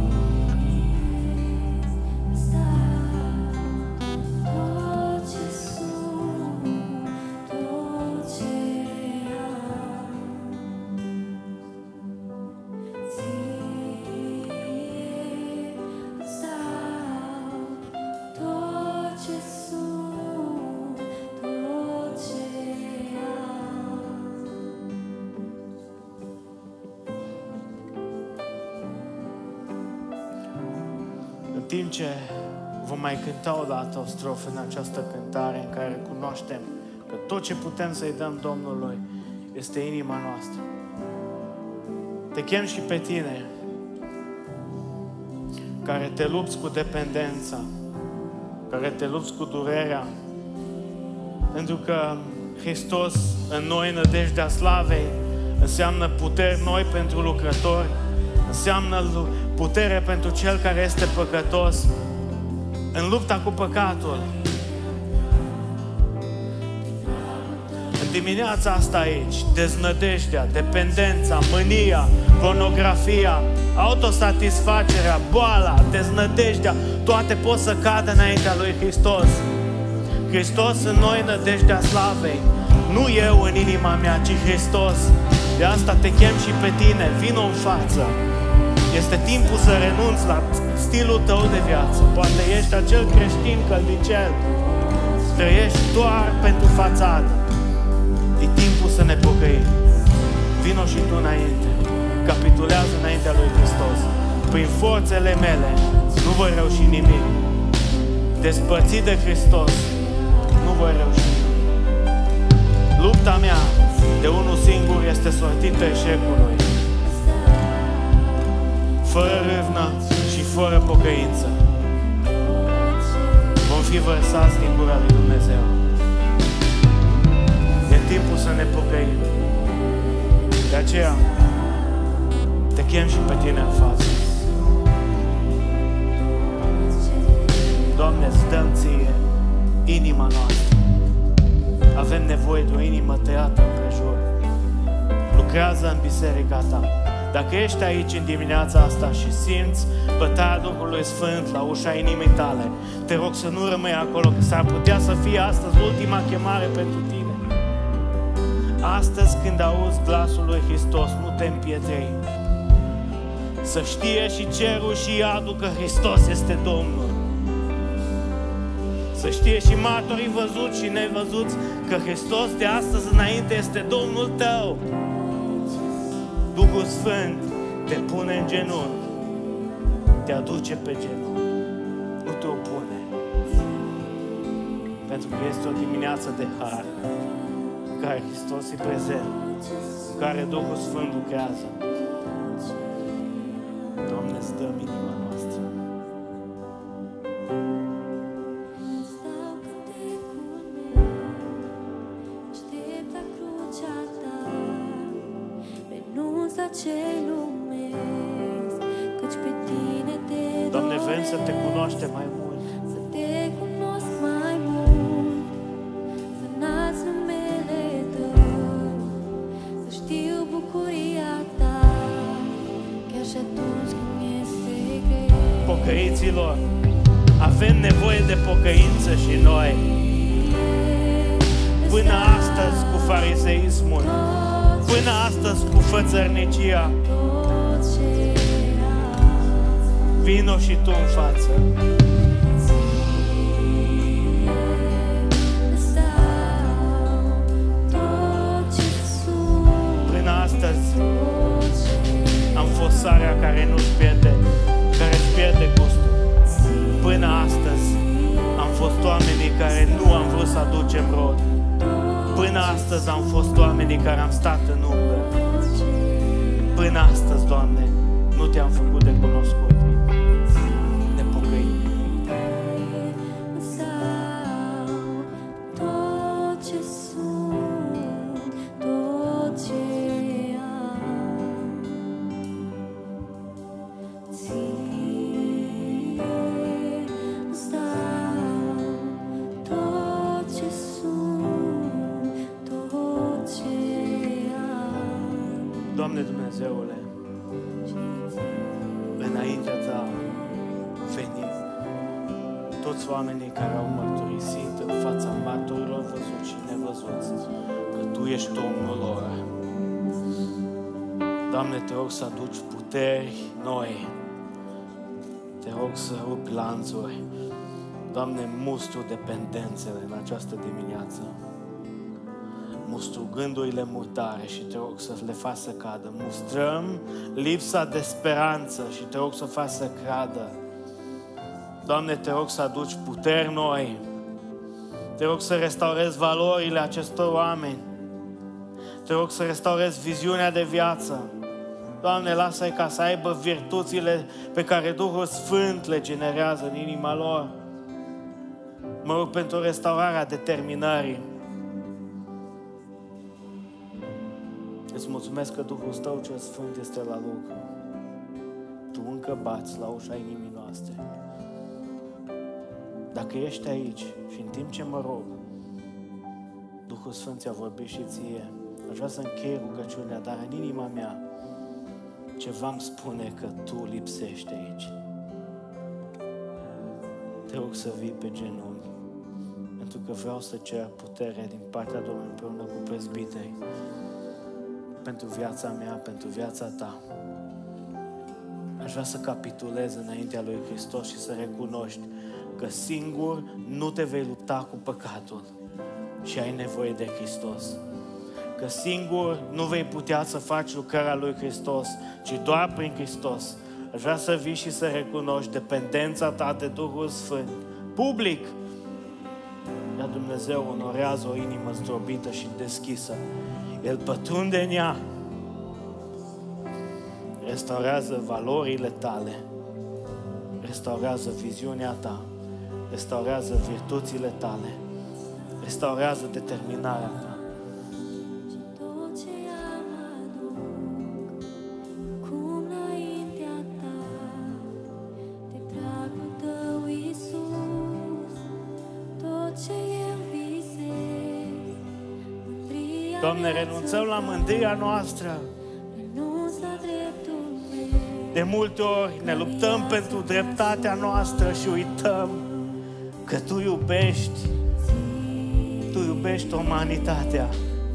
Îți dau tot ce sunt, tot ce am. Ție îți dau tot ce sunt, tot ce am. În timp ce vom mai cânta o dată o strofă în această cântare în care cunoaștem că tot ce putem să-i dăm Domnului este inima noastră. Te chem și pe tine care te lupți cu dependența, care te lupți cu durerea, pentru că Hristos în noi, nădejdea slavei, înseamnă puteri noi pentru lucrători, înseamnă putere pentru cel care este păcătos în lupta cu păcatul. În dimineața asta aici, deznădejdea, dependența, mânia, pornografia, autosatisfacerea, boala, deznădejdea, toate pot să cadă înaintea lui Hristos. Hristos în noi, nădejdea slavei. Nu eu în inima mea, ci Hristos. De asta te chem și pe tine, vino în față. Este timpul să renunți la stilul tău de viață. Poate ești acel creștin căldicel. Trăiești doar pentru fațadă. E timpul să ne pocăim. Vino și tu înainte. Capitulează înaintea lui Hristos. prin forțele mele nu voi reuși nimic. Despărțit de Hristos nu voi reuși nimic. Lupta mea de unul singur este sortită eșecului. Fără râvnă și fără pocăință vom fi vărsați din gura lui Dumnezeu. E timpul să ne pocăim. De aceea te chem și pe tine în față. Doamne, îți dăm Ție inima noastră. Avem nevoie de o inimă tăiată împrejur. Lucrează în biserica Ta. Dacă ești aici în dimineața asta și simți bătaia Duhului Sfânt la ușa inimii tale, te rog să nu rămâi acolo, că s-ar putea să fie astăzi ultima chemare pentru tine. Astăzi, când auzi glasul lui Hristos, nu te împietrei. Să știe și cerul și iadul că Hristos este Domnul. Să știe și martorii văzuți și nevăzuți că Hristos de astăzi înainte este Domnul tău. Duhul Sfânt te pune în genunchi, te aduce pe genunchi, nu te opune. Pentru că este o dimineață de har, în care Hristos e prezent, în care Duhul Sfânt lucrează. Doamne, îți dăm inima noastră. Stau cântecul meu, aștept la crucea Ta, renunț la ce lumesc, căci pe Tine te Doamne, vrem să te doresc. cunoaștem mai mult. Să te cunosc mai mult, să înalți numele Tău, să știu bucuria Ta, chiar și atunci când este greu. Pocăiților, avem nevoie de pocăință și noi. Până astăzi cu fariseismul, până astăzi cu fățărnicia, Tot ce am, vino și tu în față. îți dau tot ce sunt, Până astăzi tot ce am fost sarea care nu-și pierde, care își pierde gustul. Până astăzi am fost oamenii care nu am vrut să aducem rod. Până astăzi am fost oamenii care am stat în umbră. Până astăzi, Doamne, nu Te-am făcut de cunoscut. Ne pocăim. îți dau tot ce sunt, tot ce am. Ție îți dau tot ce sunt, tot ce am. Doamne Dumnezeule, înaintea Ta venim toți oamenii care au mărturisit în fața martorilor văzuți și nevăzuți că Tu ești Domnul lor. Doamne, Te rog să aduci puteri noi. Te rog să rupi lanțuri. Doamne, mustru dependențele în această dimineață. Mustru gândurile murdare și Te rog să le faci să cadă. Mustrăm lipsa de speranță și Te rog să faci să cadă. Doamne, Te rog să aduci puteri noi. Te rog să restaurezi valorile acestor oameni. Te rog să restaurezi viziunea de viață. Doamne, lasă-i ca să aibă virtuțile pe care Duhul Sfânt le generează în inima lor. Mă rog pentru restaurarea determinării. Îți mulțumesc că Duhul Tău cel Sfânt este la lucru. Tu încă bați la ușa inimii noastre. Dacă ești aici și în timp ce mă rog, Duhul Sfânt ți-a vorbit și ție, aș vrea să închei rugăciunea, dar în inima mea ceva îmi spune că Tu lipsești aici. Te rog să vii pe genunchi, pentru că vreau să cer putere din partea Domnului împreună cu prezbiteri pentru viața mea, pentru viața Ta. Aș vrea să capitulez înaintea lui Hristos și să recunoști că singur nu te vei lupta cu păcatul și ai nevoie de Hristos. Că singur nu vei putea să faci lucrarea lui Hristos, ci doar prin Hristos Aș vrea să vii și să recunoști dependența ta de Duhul Sfânt. Public! Iar Dumnezeu onorează o inimă zdrobită și deschisă. El pătrunde în ea. Restaurează valorile tale. Restaurează viziunea ta. Restaurează virtuțile tale. Restaurează determinarea ta. Și tot ce am aduc, cum înaintea ta, de dragul tău, Iisus, tot ce eu visez, mândria Doamne, mea renunțăm la mândria noastră. renunț la dreptul meu. De multe ori ne luptăm pentru dreptatea noastră și uităm că Tu iubești. Tu iubești umanitatea.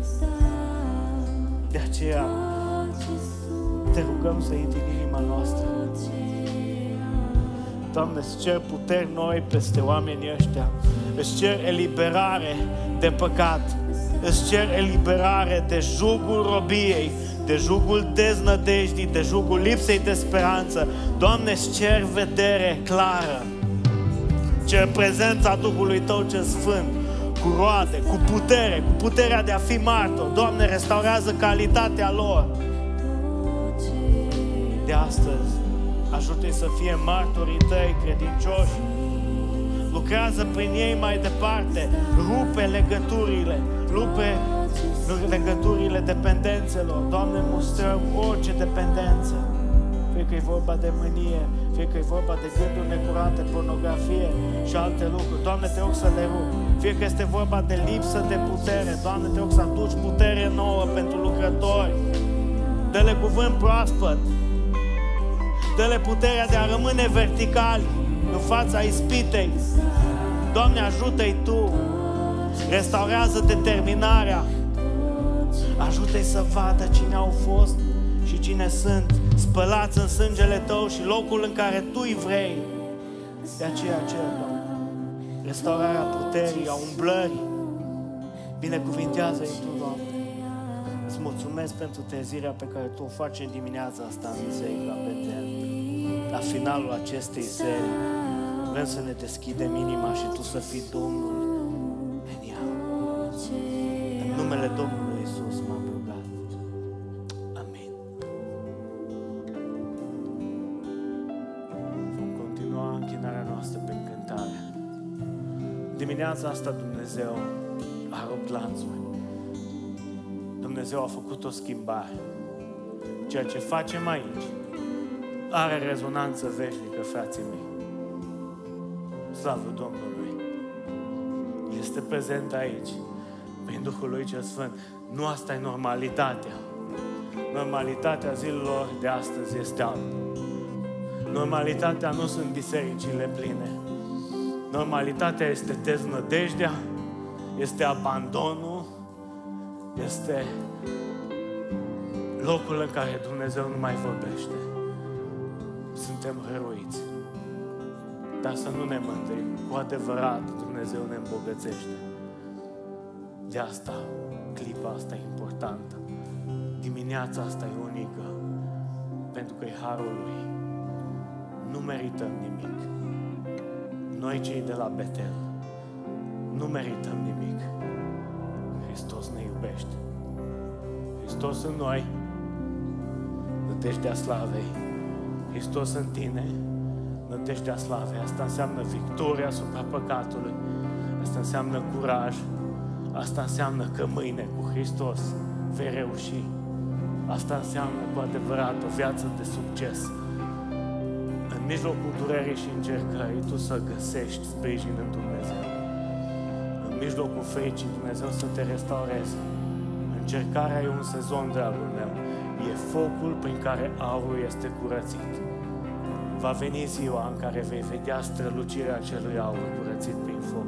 De aceea te rugăm să intri în inima noastră. Doamne, îți cer puteri noi peste oamenii ăștia. Îți cer eliberare de păcat. Îți cer eliberare de jugul robiei, de jugul deznădejdii, de jugul lipsei de speranță. Doamne, îți cer vedere clară. Cer prezența Duhului Tău cel Sfânt, cu roade, cu putere, cu puterea de a fi martor. Doamne, restaurează calitatea lor. De astăzi, ajută-i să fie martorii Tăi credincioși. Lucrează prin ei mai departe. Rupe legăturile. Rupe legăturile dependențelor. Doamne, mustrăm orice dependență. Fie că e vorba de mânie, fie că e vorba de gânduri necurate, pornografie și alte lucruri. Doamne, te rog să le rup. Fie că este vorba de lipsă de putere. Doamne, te rog să aduci putere nouă pentru lucrători. Dă-le cuvânt proaspăt. Dă-le puterea de a rămâne verticali în fața ispitei. Doamne, ajută-i Tu. Restaurează determinarea. Ajută-i să vadă cine au fost și cine sunt, spălați în sângele Tău și locul în care Tu îi vrei. De aceea cer, Doamne, restaurarea puterii, a umblării. Binecuvintează-i Tu, Doamne. Îți mulțumesc pentru trezirea pe care Tu o faci în dimineața asta în Biserica Betel. La finalul acestei serii vrem să ne deschidem inima și Tu să fii Domnul în ea. În numele Domnului Iisus m-am rugat. Amin. Vom continua închinarea noastră prin cântare. Dimineața asta Dumnezeu a rupt lanțuri. Dumnezeu a făcut o schimbare. Ceea ce facem aici are rezonanță veșnică, frații mei. Slavă Domnului! Este prezent aici, prin Duhul Lui cel Sfânt. Nu asta e normalitatea. Normalitatea zilelor de astăzi este alta. Normalitatea nu sunt bisericile pline. Normalitatea este deznădejdea, este abandonul, este locul în care Dumnezeu nu mai vorbește. Suntem hăruiți. Dar să nu ne mândrim. Cu adevărat, Dumnezeu ne îmbogățește. De asta, clipa asta e importantă. Dimineața asta e unică. Pentru că e harul Lui. Nu merităm nimic. Noi cei de la Betel nu merităm nimic. Hristos ne iubește. Hristos în noi, nădejdea slavei. Hristos în tine, nădejdea slavei. Asta înseamnă victoria asupra păcatului. Asta înseamnă curaj. Asta înseamnă că mâine cu Hristos vei reuși. Asta înseamnă cu adevărat o viață de succes. În mijlocul durerii și încercării, tu să găsești sprijin în Dumnezeu. În mijlocul fricii, Dumnezeu să te restaureze. Încercarea e un sezon, dragul meu. E focul prin care aurul este curățit. Va veni ziua în care vei vedea strălucirea acelui aur curățit prin foc.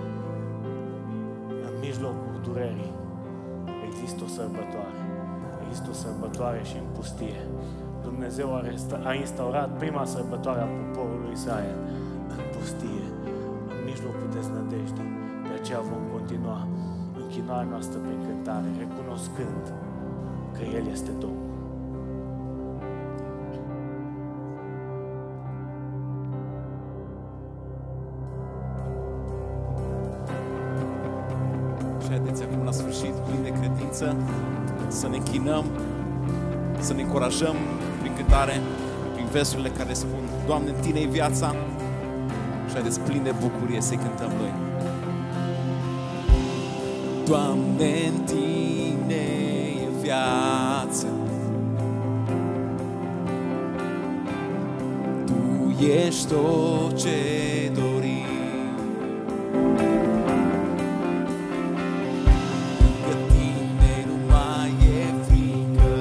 În mijlocul durerii există o sărbătoare. Există o sărbătoare și în pustie. Dumnezeu a instaurat prima sărbătoare a poporului Israel în pustie, în mijlocul deznădejdii. De aceea vom continua închinarea noastră prin cântare, recunoscând că El este Domnul. Și haideți acum la sfârșit, plin de credință, să ne închinăm, să ne încurajăm prin cântare, prin versurile care spun: Doamne, în Tine e viața. Și haideți plin de bucurie să-i cântăm Lui. Doamne, în Tine e viața, Tu ești tot ce dorim. Lângă Tine nu mai e frică,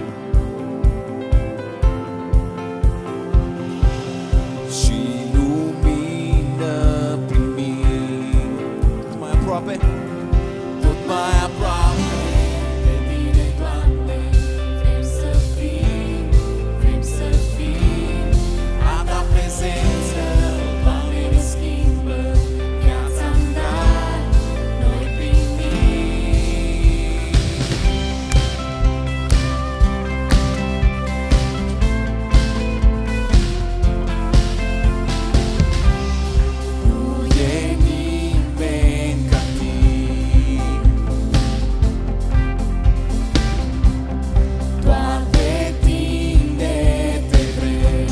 și lumină primim. Tot mai aproape, tot mai aproape de Tine, Doamne. Vrem să fim a Ta prezență, Doamne, ne schimbă viața-n dar, noi primim. Nu e nimeni ca Tine, doar de Tine te vrem.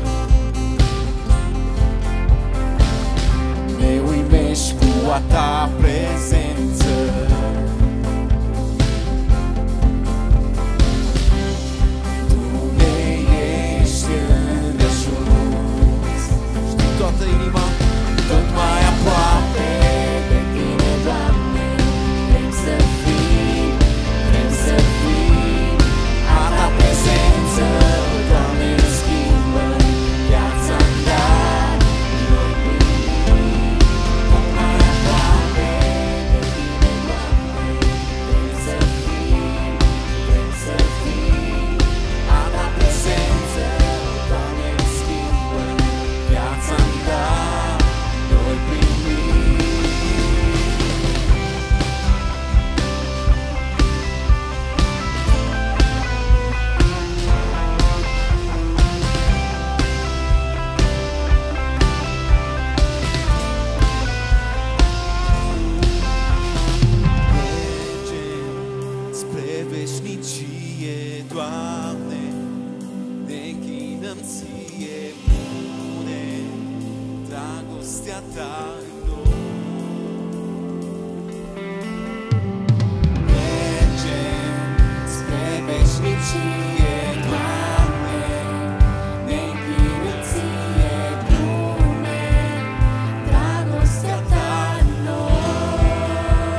Ne uimești cu a Ta prezență, Tu ne ești îndeajuns. Știi toată inima, tot mai aproape De Tine, Doamne, vrem să fim a Ta prezență. Doamne, ne schimbă viața-n dar, noi primim. Tot mai aproape de Tine, Doamne, vrem să fim A Ta prezență, Doamne, ne schimbă viața-n dar, noi primim. Mergem spre veșnicie, Doamne, ne închinăm Ție, pune dragostea Ta în noi. Mergem spre veșnicie, Doamne, ne închinăm Ție, pune dragostea Ta în noi.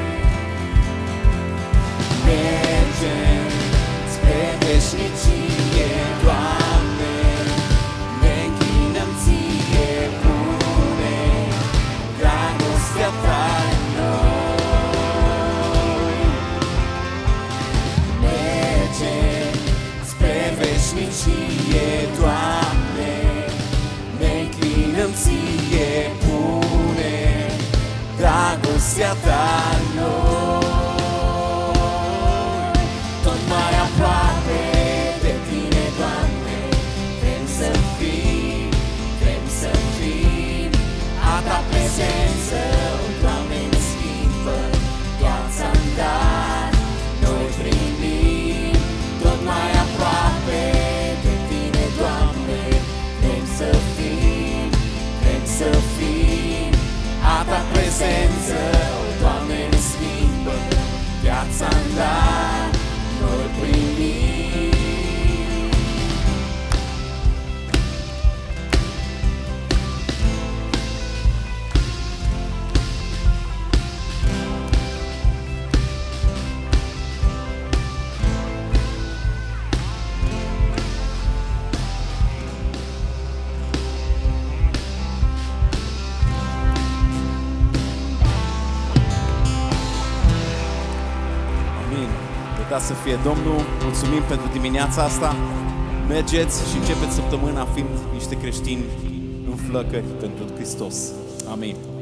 mergem spre veșnicie, Doamne, ne închinăm Ție, pune dragostea Ta în noi. Mergem spre veșnicie, Doamne, ne închinăm Ție, pune dragostea Ta în noi. Tot mai aproape de Tine, Doamne, vrem să fim a Ta prezență. Doamne, ne schimbă viața-n dar, noi primim. Tot mai aproape de Tine, Doamne, vrem să fim a Ta prezență. Doamne, ne schimbă viața-n dar, noi primim. Amin. Lăudat să fie Domnul. Mulțumim pentru dimineața asta. Mergeți și începeți săptămâna fiind niște creștini în flăcări pentru Hristos. Amin.